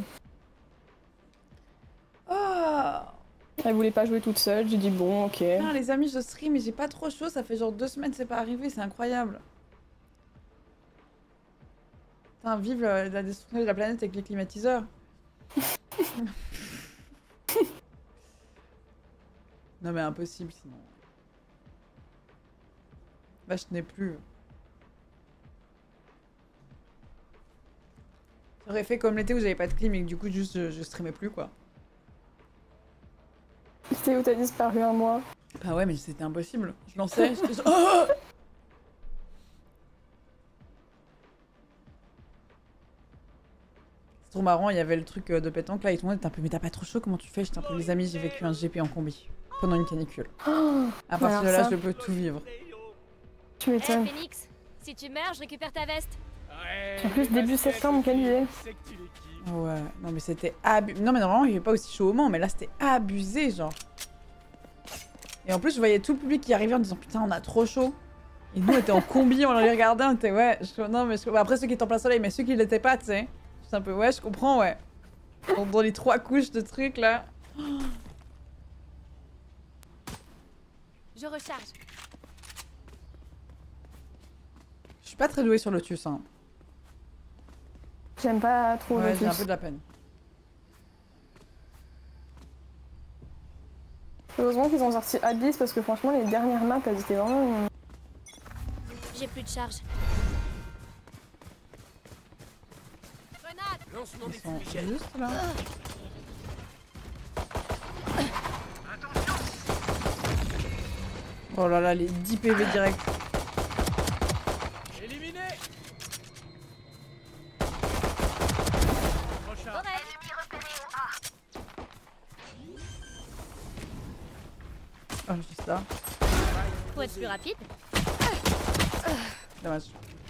Oh. Elle voulait pas jouer toute seule, j'ai dit bon, ok. Putain, les amis, je stream et j'ai pas trop chaud. Ça fait genre deux semaines que c'est pas arrivé, c'est incroyable. Putain, vive la, la destruction de la planète avec les climatiseurs. Non mais impossible sinon. Là je tenais plus. J'aurais fait comme l'été où j'avais pas de clim et que du coup juste je, je streamais plus quoi. C'était où t'as disparu un mois. Bah ouais mais c'était impossible. Je lançais, j'étais oh c'est trop marrant, il y avait le truc de pétanque là et tout le monde était un peu mais t'as pas trop chaud, comment tu fais? J'étais un peu les amis, j'ai vécu un G P en combi pendant une canicule. Oh, À partir alors de là ça. je peux tout vivre. tu Eh m'étonnes. Phoenix, si tu meurs, je récupère ta veste. En plus, début septembre, quelle idée. Ouais, non mais c'était abusé. Non mais normalement il fait pas aussi chaud au Mans, mais là c'était abusé genre. Et en plus je voyais tout le public qui arrivait en disant putain on a trop chaud. Et nous on était en combi, on les regardait, on était ouais, je... non mais je... après ceux qui étaient en plein soleil, mais ceux qui l'étaient pas tu sais. J'étais un peu ouais je comprends ouais. Dans, dans les trois couches de trucs là. Je recharge. Je suis pas très douée sur Lotus. Hein. J'aime pas trop Ouais, le j'ai un Lotus. peu de la peine. Heureusement qu'ils ont sorti Abyss parce que franchement les dernières maps elles étaient vraiment... J'ai plus de charge. Lancement Ils des sont fumigènes. juste là. Oh là là, les dix P V direct. Éliminé. Prochain. Oh, juste là. Faut être plus rapide. Dommage.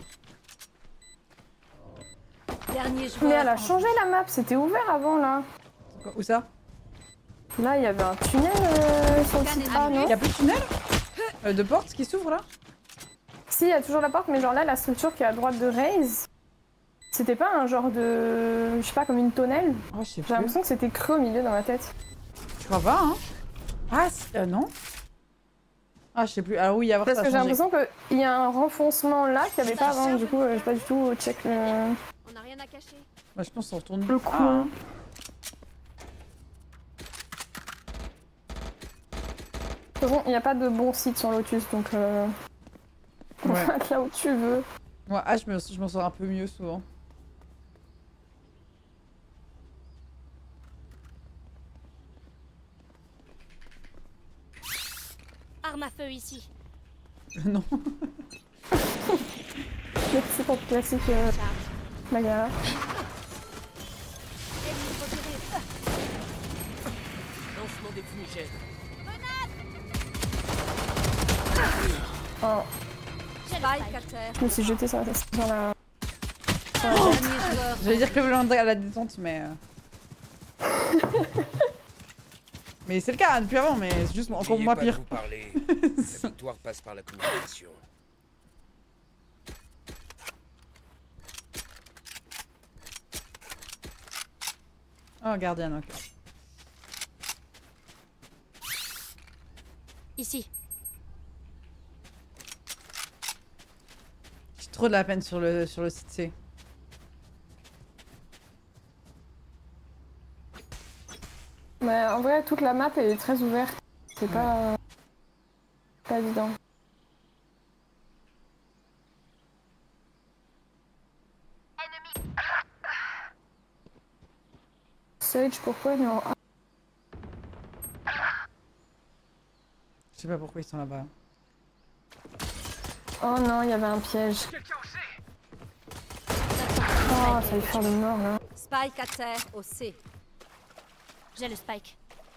Dernier joueur. Mais elle a en changé la map, c'était ouvert avant là. Quoi, où ça? Là il y avait un tunnel euh, sur le site A, non? Il y a plus de tunnel euh, De porte qui s'ouvre là? Si, il y a toujours la porte, mais genre là la structure qui est à droite de Raze, c'était pas un genre de... je sais pas, comme une tonnelle? Oh, je sais J'ai plus. l'impression que c'était creux au milieu dans ma tête. Je crois pas, hein. Ah, si- euh, non. Ah, je sais plus. Ah oui, il y a Parce ça a que j'ai changé. l'impression qu'il y a un renfoncement là qu'il n'y avait pas avant, du coup euh, j'ai pas du tout check le, On n'a rien à cacher. Bah, je pense qu'on retourne. le coup. De toute façon, il n'y a pas de bon site sur Lotus, donc euh... on Ouais. va là où tu veux. Moi, ah, je me- je m'en sors un peu mieux souvent. Arme à feu ici. Non. Merci pour le classique euh, Charge. bagarre. Ennemi repéré. Lancement des fumigènes. Oh, J'ai le Spike spike. à terre. je me suis jetée sur la... Sur la... Dernier joueur. J'allais dire que le volant à la détente, mais. euh. mais c'est le cas depuis avant, mais c'est juste encore N'oubliez moins pas de pire. vous parler. La victoire passe par la communication. Oh, gardienne, ok. Ici. J'ai trop de la peine sur le, sur le site C. Mais en vrai, toute la map est très ouverte. C'est pas... pas évident. Sage, pourquoi il est en A? Je sais pas pourquoi ils sont là-bas. Oh non, il y avait un piège. Oh, ça va faire de mort là. Spike à terre au C. J'ai le spike.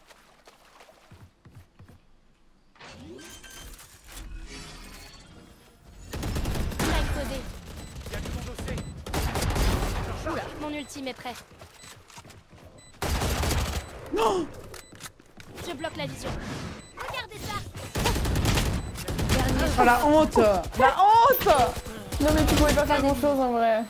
Spike posé. Il y a du monde au C. Oula, mon ultime est prêt. Non! Je bloque la vision. Regardez ça. Dernier Oh la honte! La honte! Non mais tu pouvais pas faire grand chose en vrai.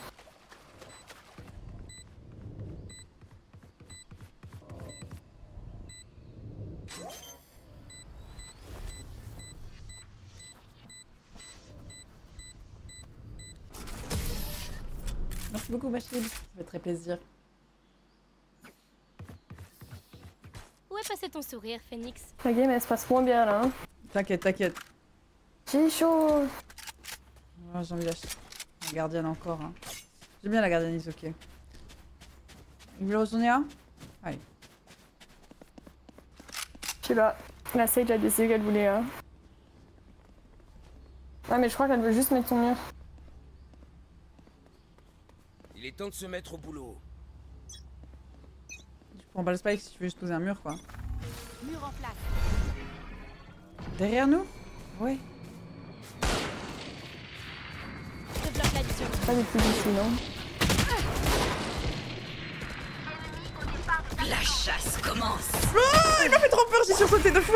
Merci beaucoup, ma chérie. Ça fait très plaisir. Où est passé ton sourire, Phoenix? La game elle se passe moins bien là. Hein. T'inquiète, t'inquiète. J'ai chaud. Oh, j'ai envie d'acheter la gardienne encore. Hein. J'aime bien la gardienne, is ok. Vous voulez retourner là? Allez. Je sais pas. La Sage a décidé qu'elle voulait. Hein. Ah mais je crois qu'elle veut juste mettre son mur. Il est temps de se mettre au boulot. Tu prends pas le spike si tu veux juste poser un mur, quoi. Mur en place. Derrière nous? Ouais. Je bloque la vision. Pas des plus d'ici, non? La chasse commence. Oh, il m'a fait trop peur, j'ai sursauté de fou.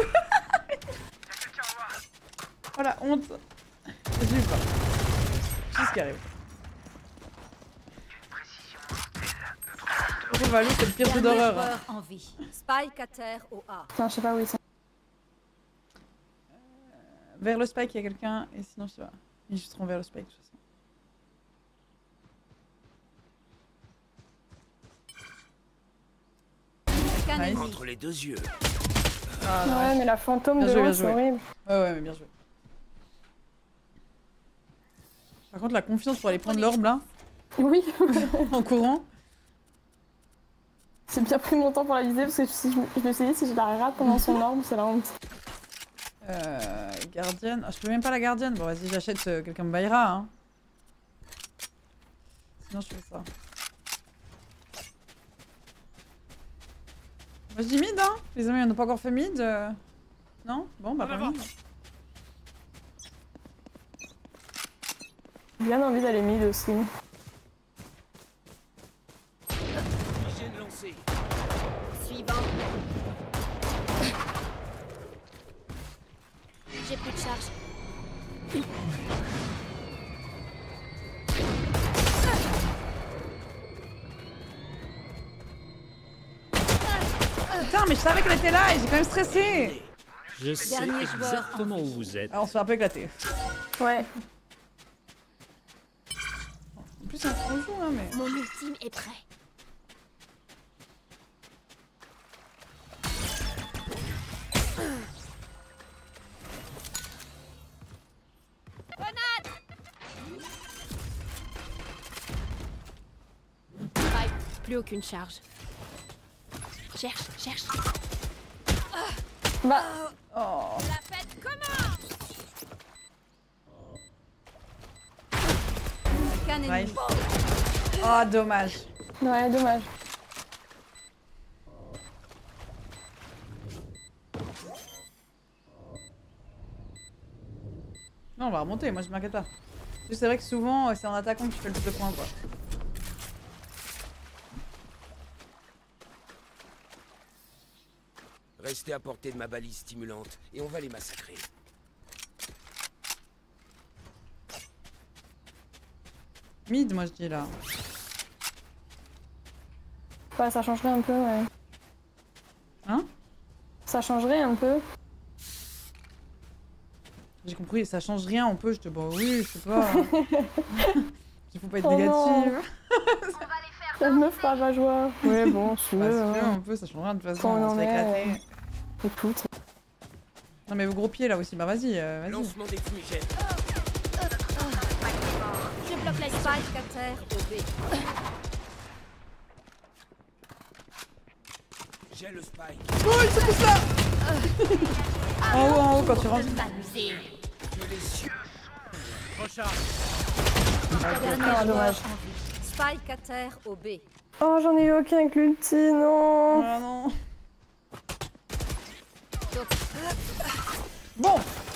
Oh la honte. J'ai eu peur. Je sais ce qui arrive. Oh, Valou, c'est le pire jeu Dernier d'horreur. joueur en vie. Spike à terre au A. Non, je sais pas où ils sont. Vers le spike, il y a quelqu'un, et sinon, je sais pas. Ils juste vers le spike, de toute façon. Aucun Nice. ennemi. Entre les deux yeux. Ah, Ouais, ouais. mais la fantôme Bien de joué, bien haut, c'est joué. horrible. Ouais, ouais, mais bien joué. Par contre, la confiance pour aller prendre l'orbe là, Oui, en courant. j'ai bien pris mon temps pour la viser parce que si je, me- je me suis dit si je la rate pendant son orbe, c'est la honte. Euh, gardienne. Ah, je peux même pas la gardienne. Bon, vas-y, j'achète. euh, Quelqu'un me baillera. Hein. Sinon, je fais ça. Moi, je dis mid, hein. Les amis, on n'a pas encore fait mid. euh. Non? Bon, bah, pas mid. J'ai bien envie d'aller mid aussi. Hygiène lancée. Suivant. J'ai plus de charge. Putain, mais je savais qu'elle était là et j'ai quand même stressé. Je sais Dernier joueur exactement où vous êtes. Alors, on se fait un peu éclater. Ouais. En plus, on joue, hein, mais. Mon ultime est prêt. Grenade. Plus aucune charge. Cherche, cherche. Bah, Oh. La fête commence. Aucun ennemi. Nice. Oh, dommage. ouais, dommage. Non, on va remonter, moi je m'inquiète pas. C'est vrai que souvent, euh, c'est en attaquant que tu fais le plus de points, quoi. Restez à portée de ma balise stimulante et on va les massacrer. Mid, moi je dis là. Ouais, ça changerait un peu, ouais. Hein? Ça changerait un peu. J'ai compris, ça change rien, on peut, je te. Bon, oui, je sais pas. Il faut pas être Oh négative. La meuf par la joie. Ouais, bon, si tu Bah, veux. si tu veux, hein. on peut, ça change rien de toute façon, Quand on on en se fait est, éclater. Écoute. Non, mais vos gros pieds là aussi, bah vas-y, euh, vas-y. Lancement des fumigènes. Je bloque la ligne. Spike à terre au B. J'ai le spike. Oh, il se pousse là. En haut, en haut, quand tu rentres. M'amuser. Que les cieux. Recharge. Dernier Ah, joueur dommage. en vie. Spike à terre au B. Oh, j'en ai eu aucun avec l'ulti, non. Ah non. Bon.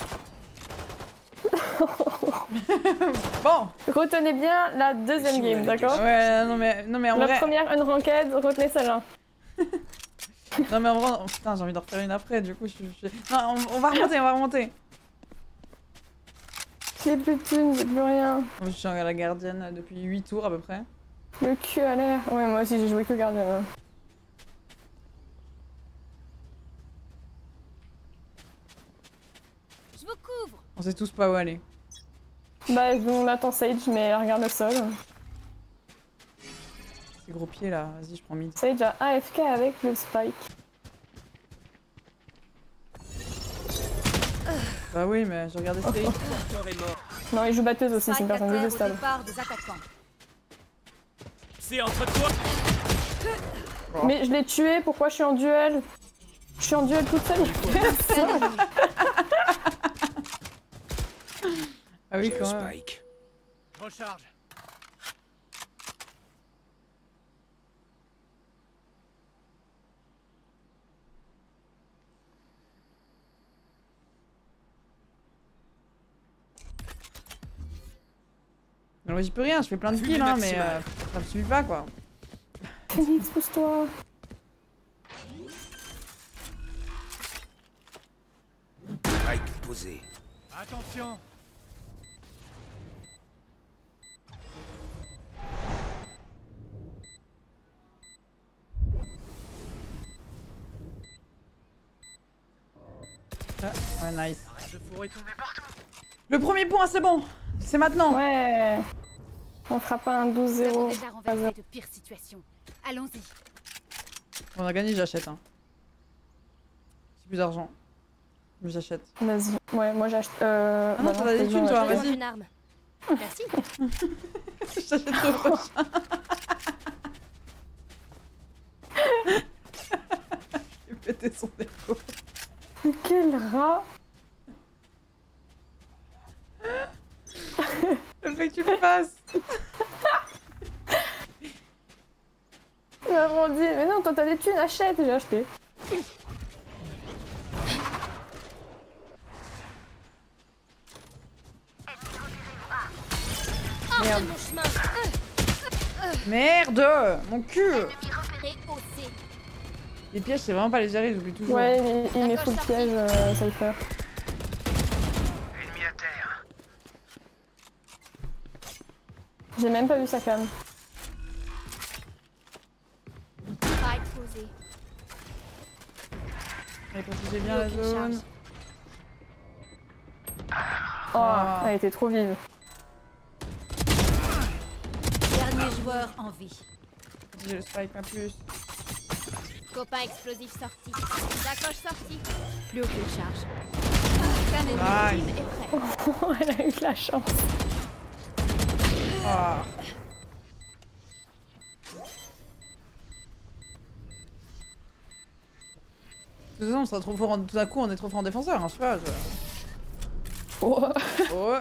Bon. Retenez bien la deuxième game, d'accord? Ouais, non mais, non mais en La vrai. première unranked, retenez celle-là. Non mais en vrai, oh, putain, j'ai envie d'en refaire une après. Du coup, je suis. je suis- Non, on, on va remonter, on va remonter. J'ai plus de thunes, j'ai plus rien. Je suis à la gardienne depuis huit tours à peu près. Le cul à l'air. Ouais, moi aussi j'ai joué que gardien. hein. Je vous couvre. On sait tous pas où aller. Bah, on attend Sage, mais regarde le sol. Ces gros pieds là, vas-y, je prends mid. Sage a A F K avec le spike. Bah oui, mais je regardais Stage. Porteur est mort. Non, il joue batteuse aussi, c'est Spike une à personne de terre au stade. départ des attaquants. C'est entre toi. Mais je l'ai tué, pourquoi je suis en duel? Je suis en duel toute seule. Aucun ennemi. Ah oui, J'ai le quand même. spike. Recharge. Non, mais j'y peux rien, je fais plein de Fumée kills, hein, mais maximale. euh, ça me suffit pas quoi. Phoenix, pousse-toi. Spike posé. Attention. Ah, ouais, nice. Arrête de fourrer ton nez partout. Le premier point, c'est bon. C'est maintenant. Ouais. On fera pas un douze Nous avons zéro. déjà renversé de pires situations. Allons-y. On a gagné, j'achète. Hein. J'ai plus d'argent. Mais j'achète. Vas-y. Ouais, moi j'achète. Euh... Ah non, bah t'en as des c'est thunes, bon, toi, ouais. vas-y. Une arme. Merci. J'achète le prochain. J'ai pété son défaut. Mais quel rat! Le fait que tu le fasses. Il m'a vraiment dit, mais non, toi t'as des thunes, achète! J'ai acheté. Hors de mon chemin. Merde, mon cul. Ennemi repéré au C. Les pièges, c'est vraiment pas les gérer, j'oublie toujours. Ouais, il, il met full piège, euh, ça le fait. Ennemi à terre. J'ai même pas vu sa cam. Pas exposé. Allez, protégez bien la Aucune zone. charge. Oh, Ah. elle était trop vive. Dernier joueur en vie. J'ai le spike, pas plus. Copain explosif sorti. Sacoche sortie. Plus aucune charge. Aucun ennemi. Nice. Team est prêt. Elle a eu de la chance. Ah. De toute façon, on sera trop fort en... tout à coup, on est trop fort en défenseur, hein, je sais pas. Je... Oh. Oh.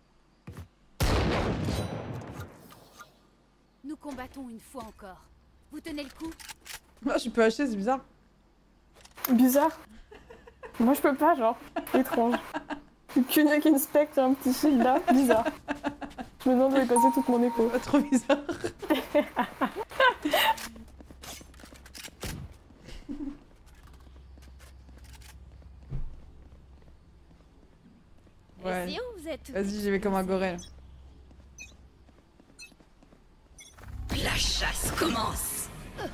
Nous combattons une fois encore. Vous tenez le coup? Moi, je peux acheter, c'est bizarre. Bizarre. Moi je peux pas, genre. Étrange. Qu'une avec une spectre et un petit shield là. Bizarre. Je me demande où est passé toute mon écho. Pas trop bizarre. Ouais. Essayons, vous êtes. Vas-y, j'y vais comme un gorille. La chasse commence.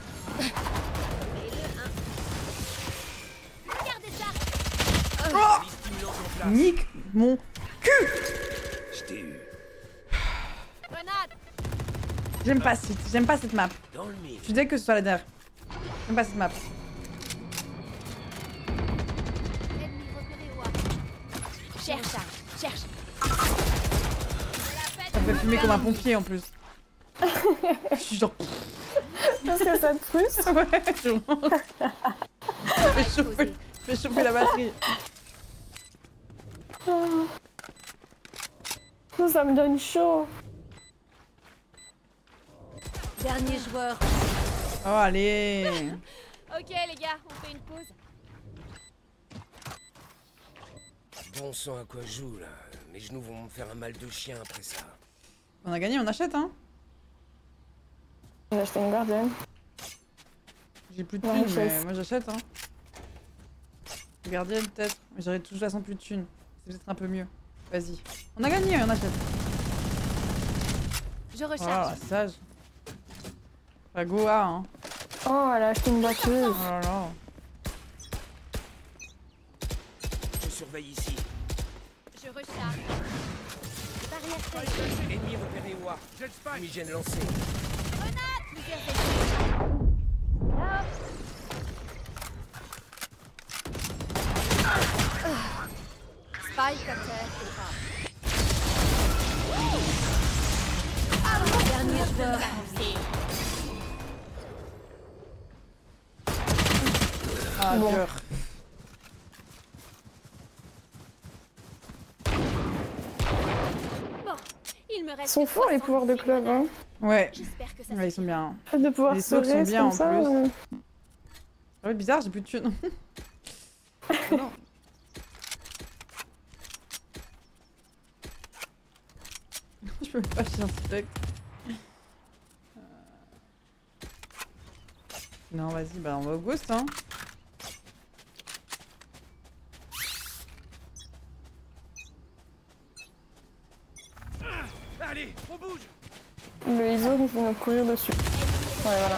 Regardez ça. Balise stimulante en place. Nique mon cul. Je t'ai eu. Grenade. J'aime pas, cette- j'aime pas cette map. Dans le mille. Je suis dès que ce soit la dernière. J'aime pas cette map. Ennemi repéré au A. Cherche, Charles, cherche. Ça me fait fumer comme un pompier en plus. Je suis genre... Parce que ça te frustre. Ouais, je je fais chauffer, je fais chauffer la batterie. Oh. Ça me donne chaud. Dernier joueur. Oh, allez. Ok les gars, on fait une pause. Bon sang à quoi je joue là. Mes genoux vont me faire un mal de chien après ça. On a gagné, on achète, hein. J'ai acheté une gardienne. J'ai plus de Ouais, thunes, mais j'achète. moi j'achète, hein. Gardienne peut-être, mais j'aurais de toute façon plus de thunes. C'est peut-être un peu mieux. Vas-y. On a gagné, on achète. Je Oh, recharge. la sage. La Goa, hein. Oh, elle a acheté une batteuse. Oh là là. Je surveille ici. Je recharge. Barrière faite. Ennemi repéré au A. Jet spike. Fumigène lancé. Plusieurs ennemis. Spike à terre et A. Dernier joueur en vie. Ah, Bon. dur. Bon, il me Ils reste. sont forts les soixante pouvoirs de club, hein. Ouais. J'espère que ça Ouais, ils sont suffira. bien. De pouvoir Les se sauts sont raise bien, comme en ça. plus. euh. Ah ouais, bizarre, j'ai plus de thunes. Non. Je peux pas acheter un spectre. Euh. Non, vas-y, bah on va au ghost, hein. Allez, on bouge. Le I S O nous fait nous courir dessus. Ouais, voilà.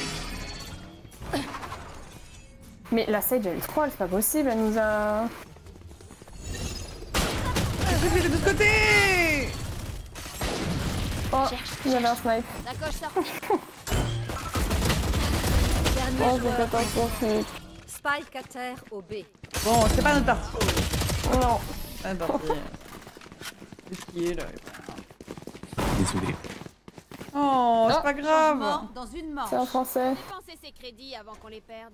Mais la Sage, elle est troll, c'est pas possible, elle nous a... J'ai fait de l'autre côté. Oh, il y avait un snipe. Sacoche sortie. Dernier Oh, j'ai joueur. quatorze pour Philippe. Spike à terre au B. Bon, c'est pas notre partie. Non. C'est pas notre partie. C'est qui est là. Désolé. Oh, c'est pas grave. Changement dans une manche. C'est en français. Dépensez ses crédits avant qu'on les perde.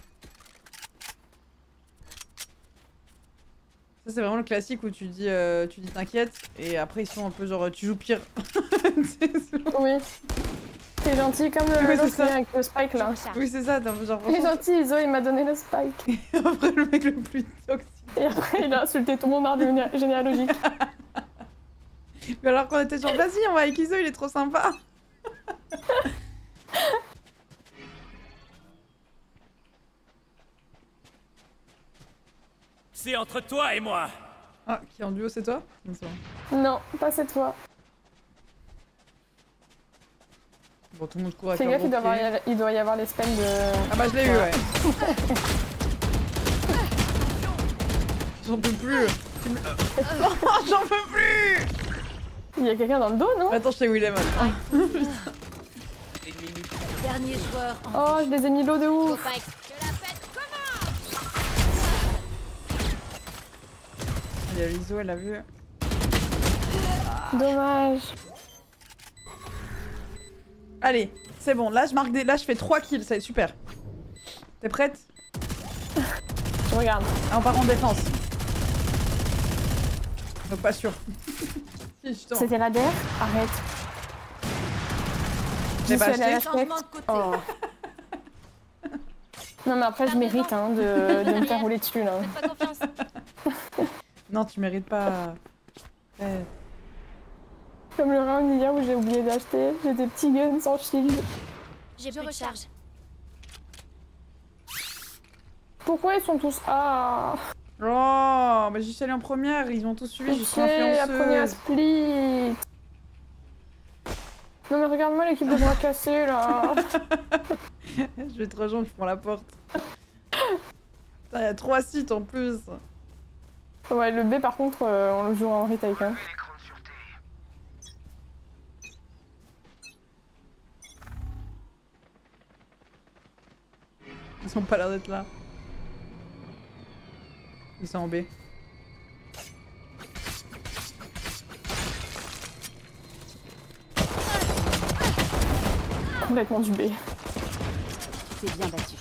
Ça c'est vraiment le classique où tu dis euh, tu dis t'inquiète et après ils sont un peu genre tu joues pire. Oui. T'es gentil comme le Oui, c'est l'autre ça. avec le spike là. Oui c'est ça, t'es un peu genre Il est franchement, gentil, Iso, il m'a donné le spike. et après le mec le plus toxique. Et après, il a insulté tout mon arbre géné- généalogique. Mais alors qu'on était genre vas-y on va avec Iso, il est trop sympa. C'est entre toi et moi. Ah, qui est en duo c'est toi? Non, c'est bon. Non, pas cette fois. Bon tout le monde court avec Fais leur gaffe, il doit, gros avoir- pied. il doit y avoir les spells de... Ah bah je l'ai eu ouais. J'en peux plus. Tu me- J'en peux plus. Il y a quelqu'un dans le dos, non? Attends je sais où il est maintenant. Dernier joueur en Oh, je les ai mis l'eau de ouf. Copain, ex- que la fête commence. Il y a Iso, elle l'a vu. Dommage. Allez, c'est bon, là je marque des. Là je fais trois kills, ça est super. T'es prête? Je regarde. Ah, on part en défense. Donc pas sûr. Si, justement. C'était la D R? Arrête. J'ai J'y pas suis allée à acheté. la changement fête. de côté. Oh. Non mais après je mérite hein, de, de me faire rouler dessus là. Faites pas confiance. Non, tu mérites pas. Ouais. Comme le round hier où j'ai oublié d'acheter, j'ai des petits guns sans shield. J'ai plus de charge. Pourquoi ils sont tous... Ah, Oh, mais j'y suis allée en première, ils ont tous suivi, je suis pitié, la première influenceuse. split. Non mais regarde-moi l'équipe de bras cassés là. Je vais te rejoindre, je prends la porte. Putain, y a trois sites en plus. Ouais, le B par contre, euh, on le joue en retake. Hein. Ils ont pas l'air d'être là. Ils sont en B. Complètement du B. C'est bien battu.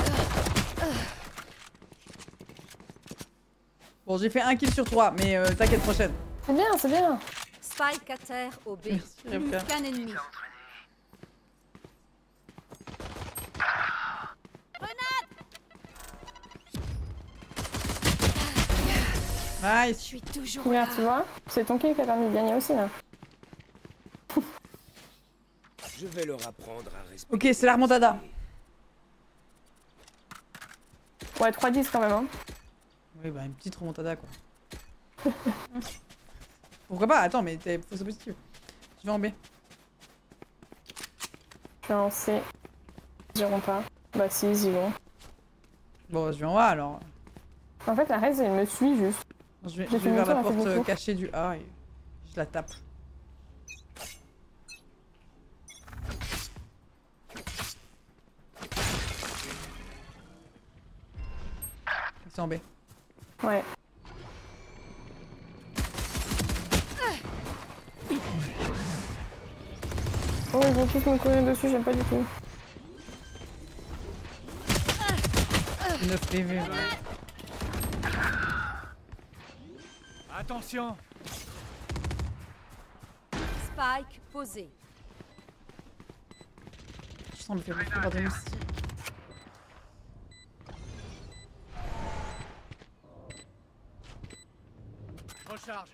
Bon, j'ai fait un kill sur trois, mais euh, t'inquiète, prochaine. C'est bien, c'est bien. Spike à terre au B. Merci, Plus Rebecca. qu'un ennemi. Nice. Je suis toujours Regarde, tu vois, c'est ton kill qui a permis de gagner aussi là. Je vais leur apprendre à respecter. Ok, c'est la remontada. Ouais, trois dix quand même. Hein. Oui, bah une petite remontada quoi. Pourquoi pas? Attends, mais t'es fausse positive. Je vais en B. Je vais en C. Ils iront pas. Bah si, ils y vont. Bon, je vais en A alors. En fait, la raise, elle me suit juste. Je vais, J'ai je fait vais mon vers la tour, elle fait porte mon euh, tour. cachée du A et je la tape. C'est en B. Ouais. Oh, ils vont tous me courir dessus, j'aime pas du tout. neuf P V. Attention. Spike posé. Je sens me faire bouffer par des moustiques. Recharge.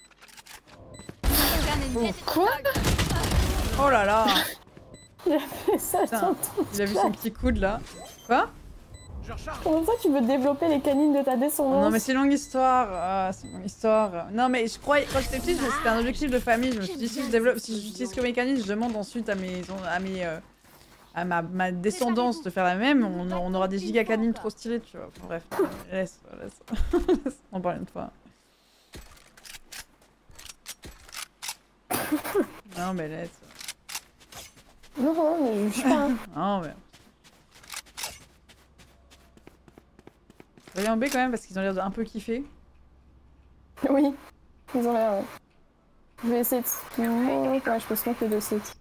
Qu'un ennemi. Quoi? Oh là là. Il a fait ça Putain, sur ton il a vu chat. son petit coude là. Quoi? Je recharge. Comment ça tu veux développer les canines de ta descendance? Non mais c'est longue histoire, ah, c'est longue histoire. Non mais je croyais, quand j'étais petite, c'était un objectif de famille. Je me suis dit si je développe, si j'utilise que mes canines, je demande ensuite à mes, à mes, euh, à ma, ma descendance de faire la même. On, on aura des giga canines trop stylées, tu vois. Enfin, bref, laisse, laisse, laisse, on en parle une fois. Non mais laisse. Non, non, mais je juge pas. Hein. Non mais. Faut aller en B quand même parce qu'ils ont l'air d'un peu kiffer. Oui, ils ont l'air, ouais. Je vais essayer de smoke. Ouais, je peux smoke les deux sites.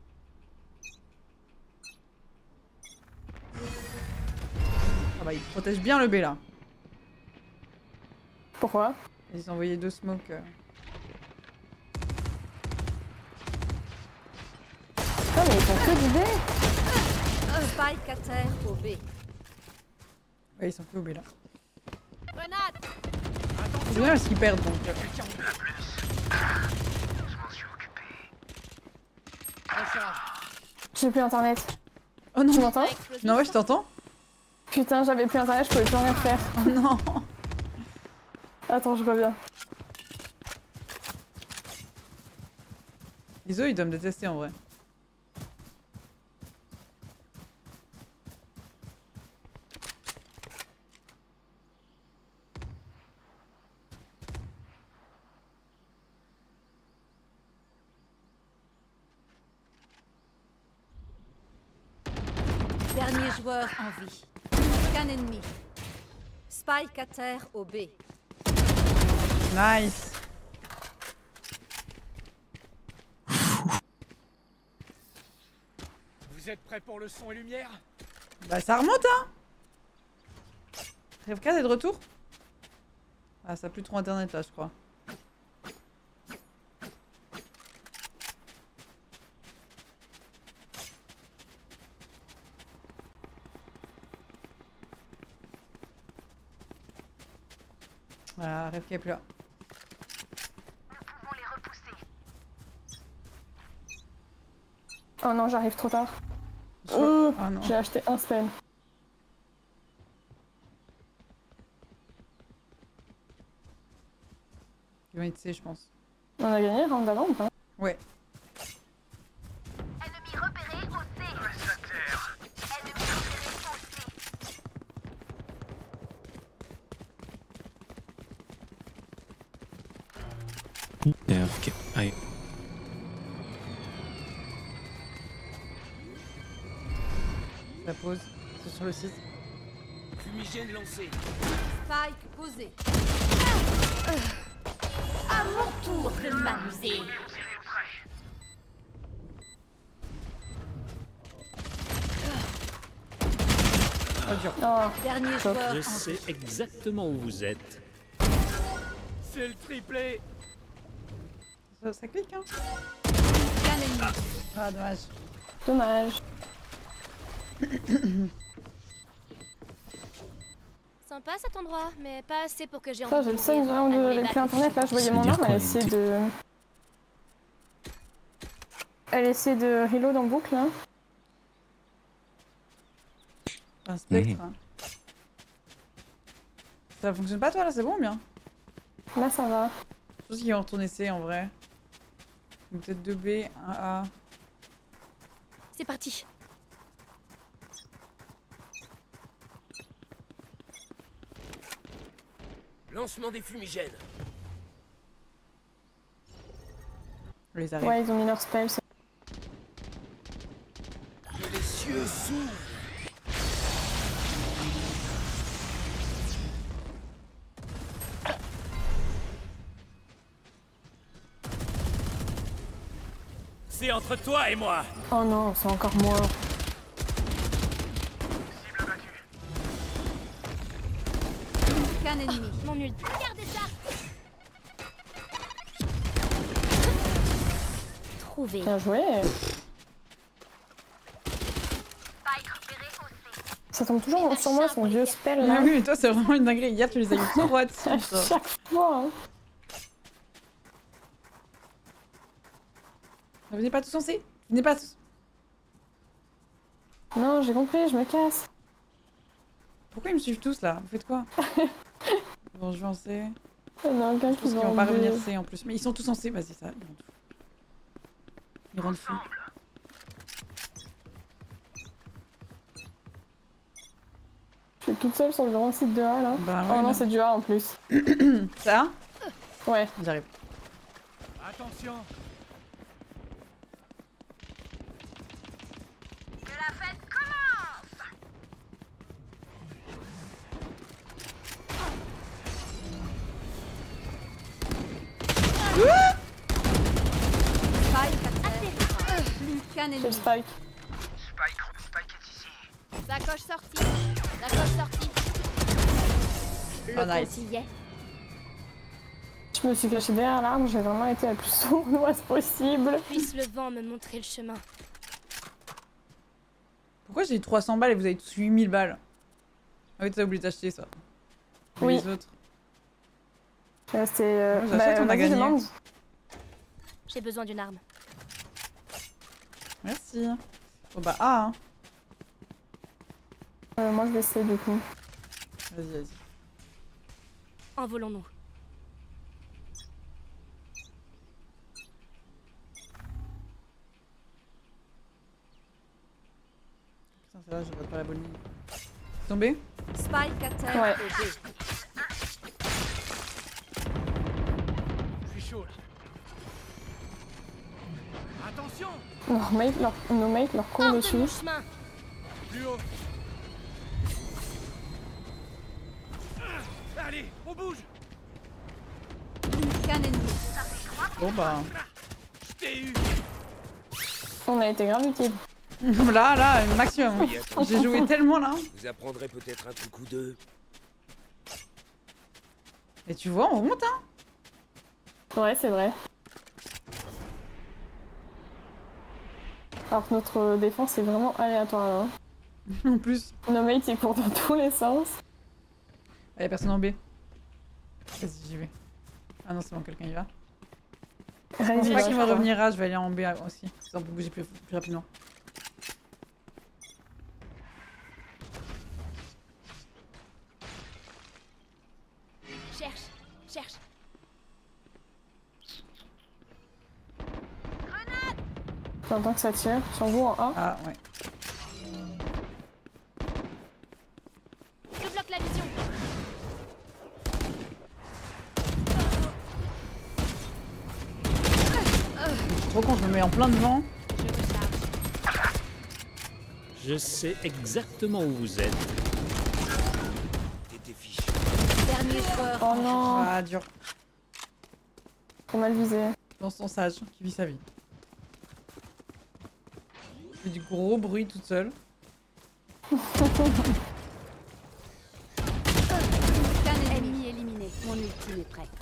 Ah bah, ils protègent bien le B là. Pourquoi? Ils ont envoyé deux smokes. Euh... Putain, mais ils font que du B. Spike à terre au B. Ouais, ils sont que au B là. Grenade. C'est bien parce qu'ils perdent donc. J'ai plus internet. Oh non, Tu m'entends? Non, ouais, je t'entends. Putain, j'avais plus internet, je pouvais plus rien faire. Oh non. Attends, je reviens. Iso, ils doivent me détester en vrai. Dernier joueur en vie. Qu'un ennemi. Spike à terre au B. Nice. Vous êtes prêts pour le son et lumière? Bah ça remonte hein. Rêve K, t'es de retour? Ah, ça a plus trop internet là, je crois. Ah, Rêve K est plus là. Oh non, j'arrive trop tard. Je crois- Ouh, Ah non. j'ai acheté un spell. Ils vont être C, je pense. On a gagné le round d'avant ou pas? Ouais. Ennemi repéré au C. Reste à terre. Ennemi repéré au C. Yeah, ok. Aïe. Ça pose. C'est sur le site. Fumigène lancé. Spike posé. À mon tour de m'amuser. Oh, dur. Oh, Dernier joueur Je en sais vie. exactement où vous êtes. C'est le triplé. Ça, ça clique hein. Qu'un ennemi. Ah, dommage. dommage. Sympa cet endroit, mais pas assez pour que j'ai Putain, envie j'ai de le seum mourir. round de Allez, avec back. plus internet. Là, je voyais Ça mon veut dire arme, quoi, elle une essaie petite- de. Elle essaie de reload en boucle là. Un spectre. Mhm. Ça fonctionne pas toi là, c'est bon ou bien? Là, ça va. Je pense qu'ils vont retourner C en vrai. Donc peut-être deux B, un A. C'est parti. Lancement des fumigènes. On les arrive. Ouais, ils ont mis leur spell. c'est- Que les cieux s'ouvrent. C'est entre toi et moi. Oh non, c'est encore moi. Qu'un ennemi. Mon nul. Regardez ça. Trouvé. Bien joué. Spike repéré au C. Ça tombe toujours sur moi, son vieux spell Ah là. oui, mais toi c'est vraiment une dinguerie. Hier tu les as eu trois dessus. À toi. chaque fois. Hein. Venez pas tous en C. Venez pas tous. Non, j'ai compris, je me casse. Pourquoi ils me suivent tous là? Vous faites quoi? Bon, je vais en C. Il y en a aucun Je qui pense qu'ils va vont en pas B. revenir C en plus. Mais ils sont tous en C, vas-y, ça. Ils rentrent. Ils rentrent fou. Je suis toute seule sur le grand site de A là. Bah Oh ouais, non, là. c'est du A en plus. Ça? Ouais. J'arrive. Attention. Que la fête commence. Spike à terre. Plus qu'un J'ai le ennemi. spike. Spike, Spike est ici. Sacoche sortie. Sacoche sortie. Oh, Le nice. compte y est. Je me suis cachée derrière l'arbre, j'ai vraiment été la plus sournoise possible. Puisse le vent me montrer le chemin. Pourquoi j'ai eu trois cents balles et vous avez tous huit mille balles? Ah oui, t'as oublié d'acheter ça. Et Oui. les autres. Euh, C'est. Euh... Moi, j'achète, on a vas-y, gagné. demande. J'ai besoin d'une arme. Merci. Bon bah ah hein. Euh, moi je vais essayer du coup. Vas-y, vas-y. Envolons-nous. Putain, c'est là, je vote pas la bonne ligne. Tombé? Spike à terre. Ouais. au B. Je suis chaud là. Attention! Nos mates leur, nos mates leur courent Hors de dessus. mon chemin. Plus haut. Allez, on bouge! Plus qu'un ennemi. Bon bah. Je t'ai eu! On a été grave utile. Là, là, le maximum. Oui, attends. J'ai joué tellement là. Vous apprendrez peut-être un truc ou deux. Et tu vois, on remonte hein. Ouais, c'est vrai. Alors que notre défense est vraiment aléatoire là. En plus. Nos mates ils courent dans tous les sens. Y'a personne en B. Vas-y, j'y vais. Ah non, c'est bon, quelqu'un y va. Je pense Vas-y, pas va, qu'il je va crois. revenir A, je vais aller en B aussi. Ça peut bouger plus, plus rapidement. Cherche. Cherche. J'entends que ça tire sur vous en A. Ah ouais. Je bloque la vision. Je suis trop con, je me mets en plein devant. Je recharge. Je sais exactement où vous êtes. T'étais fichu. Dernier joueur. Oh non, Ah, dur. trop mal visé. Dans son sage, qui vit sa vie. Je fais du gros bruit toute seule. Qu'un ennemi. Ennemi éliminé. Mon ultime est prêt.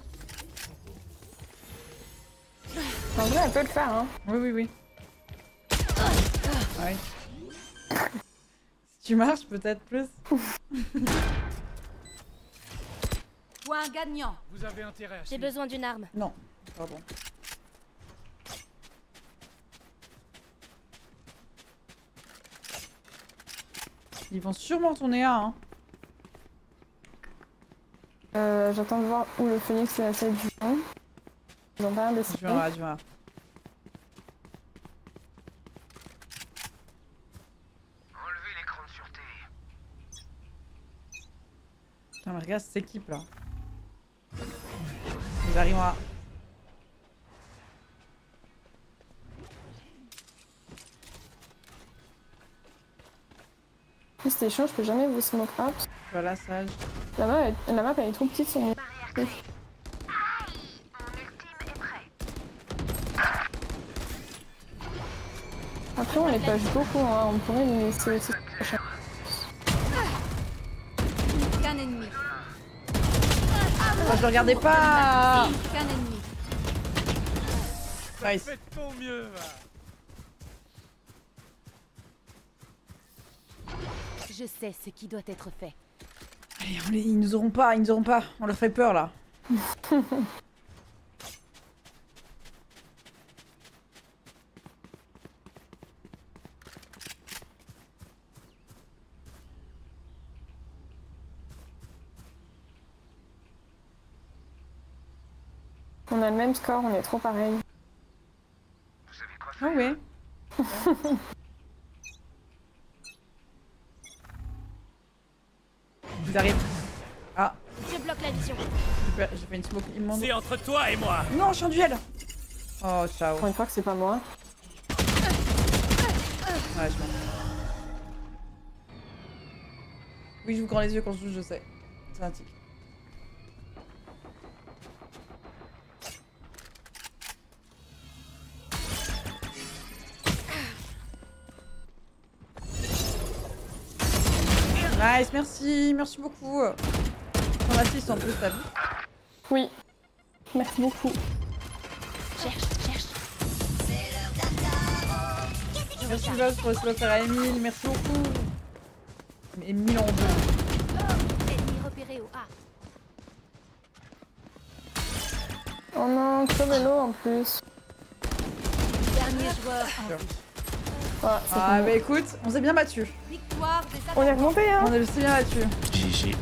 En vrai, elle peut le faire hein. Oui, oui, oui. Ouais. Si tu marches, peut-être plus. Point gagnant. Vous avez intérêt à J'ai suivre. besoin d'une arme. Non, pardon. Ils vont sûrement retourner A, hein. Euh, J'attends de voir où le phoenix est à cette du nom. Ils ont pas l'air Je décidé. vais en A, je vais en A. Enlevez l'écran de sûreté. Putain, mais regarde cette équipe là. Ils arrivent à. C'était chaud, je peux jamais vous smoke out. Voilà, sage. La map, elle, la map elle est trop petite sur mon. Barrière créée. Aïe, mon ultime est prêt. Après, on les page beaucoup, hein. On pourrait les laisser aussi. Plus qu'un ennemi. Oh, je le regardais pas. Plus qu'un ennemi. Nice. Fais de ton mieux, va. Je sais ce qui doit être fait. Allez, on les- ils nous auront pas, ils nous auront pas. On leur fait peur là. On a le même score, on est trop pareil. Vous savez quoi Ah faire? ouais. Ils arrivent. Ah, Je bloque la vision. super, j'ai fait une smoke immonde. C'est entre toi et moi. Non, je suis en duel. Oh, ciao. Pour une fois que c'est pas moi. Ouais, je m'en Oui, je vous grand les yeux quand je joue, je sais. C'est un tic. Nice, merci, merci beaucoup. On assiste en plus, t'as vu? Oui. Merci beaucoup. Cherche, cherche. Merci Boss pour le slot à Emile, merci beaucoup. Emile en deux. Ennemi repéré au A. Oh non, trop vélo en plus. Dernier joueur en vie. Voilà, c'est Ah bon. bah écoute, on s'est bien battu. Victoire des On est attaquants. remonté hein. On s'est bien battu. G G.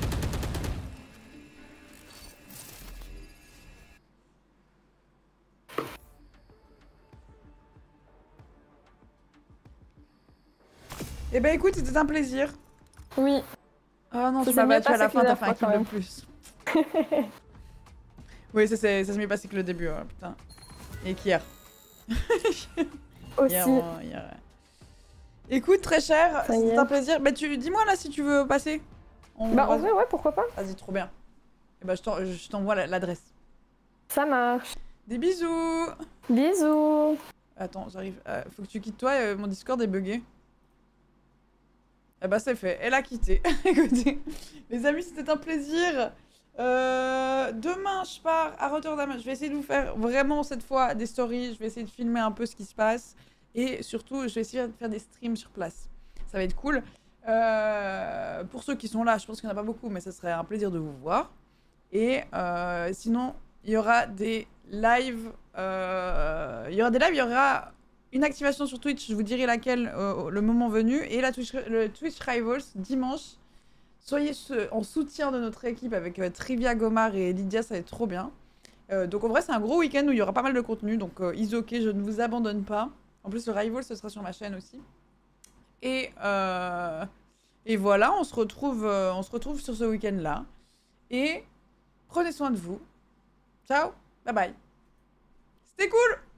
Eh ben écoute, c'était un plaisir. Oui. Oh non, Ça tu s'est m'as mieux battu à la passé fin, que t'as la fait un fois, kill de quand plus. Oui, ça s'est ça s'est mieux passé que le début, ouais, putain. Et qu'hier. Aussi. Hier, on- hier, ouais. Écoute, très cher, Ça y c'est est. un plaisir. Bah tu dis-moi là si tu veux passer. On- Bah en vas-y. vrai ouais, pourquoi pas. Vas-y, trop bien. Et bah je t'en- je t'envoie la- l'adresse. Ça marche. Des bisous. Bisous. Attends, j'arrive. euh, faut que tu quittes toi, euh, mon Discord est bugué. Eh bah c'est fait, elle a quitté. Écoutez, les amis, c'était un plaisir. Euh, demain, je pars à Rotterdam. Je vais essayer de vous faire vraiment cette fois des stories. Je vais essayer de filmer un peu ce qui se passe. Et surtout, je vais essayer de faire des streams sur place. Ça va être cool. Euh, pour ceux qui sont là, je pense qu'il n'y en a pas beaucoup, mais ça serait un plaisir de vous voir. Et euh, sinon, il y aura des lives. Euh, il y aura des lives, il y aura une activation sur Twitch. Je vous dirai laquelle euh, le moment venu. Et la Twitch, le Twitch Rivals dimanche. Soyez ce- en soutien de notre équipe avec euh, Trivia, Gomar et Lydia, ça va être trop bien. Euh, donc en vrai, c'est un gros week-end où il y aura pas mal de contenu. Donc euh, is ok, je ne vous abandonne pas. En plus, le Rival, ce sera sur ma chaîne aussi. Et, euh, et voilà, on se retrouve, euh, on se retrouve sur ce week-end-là. Et prenez soin de vous. Ciao, bye bye. C'était cool!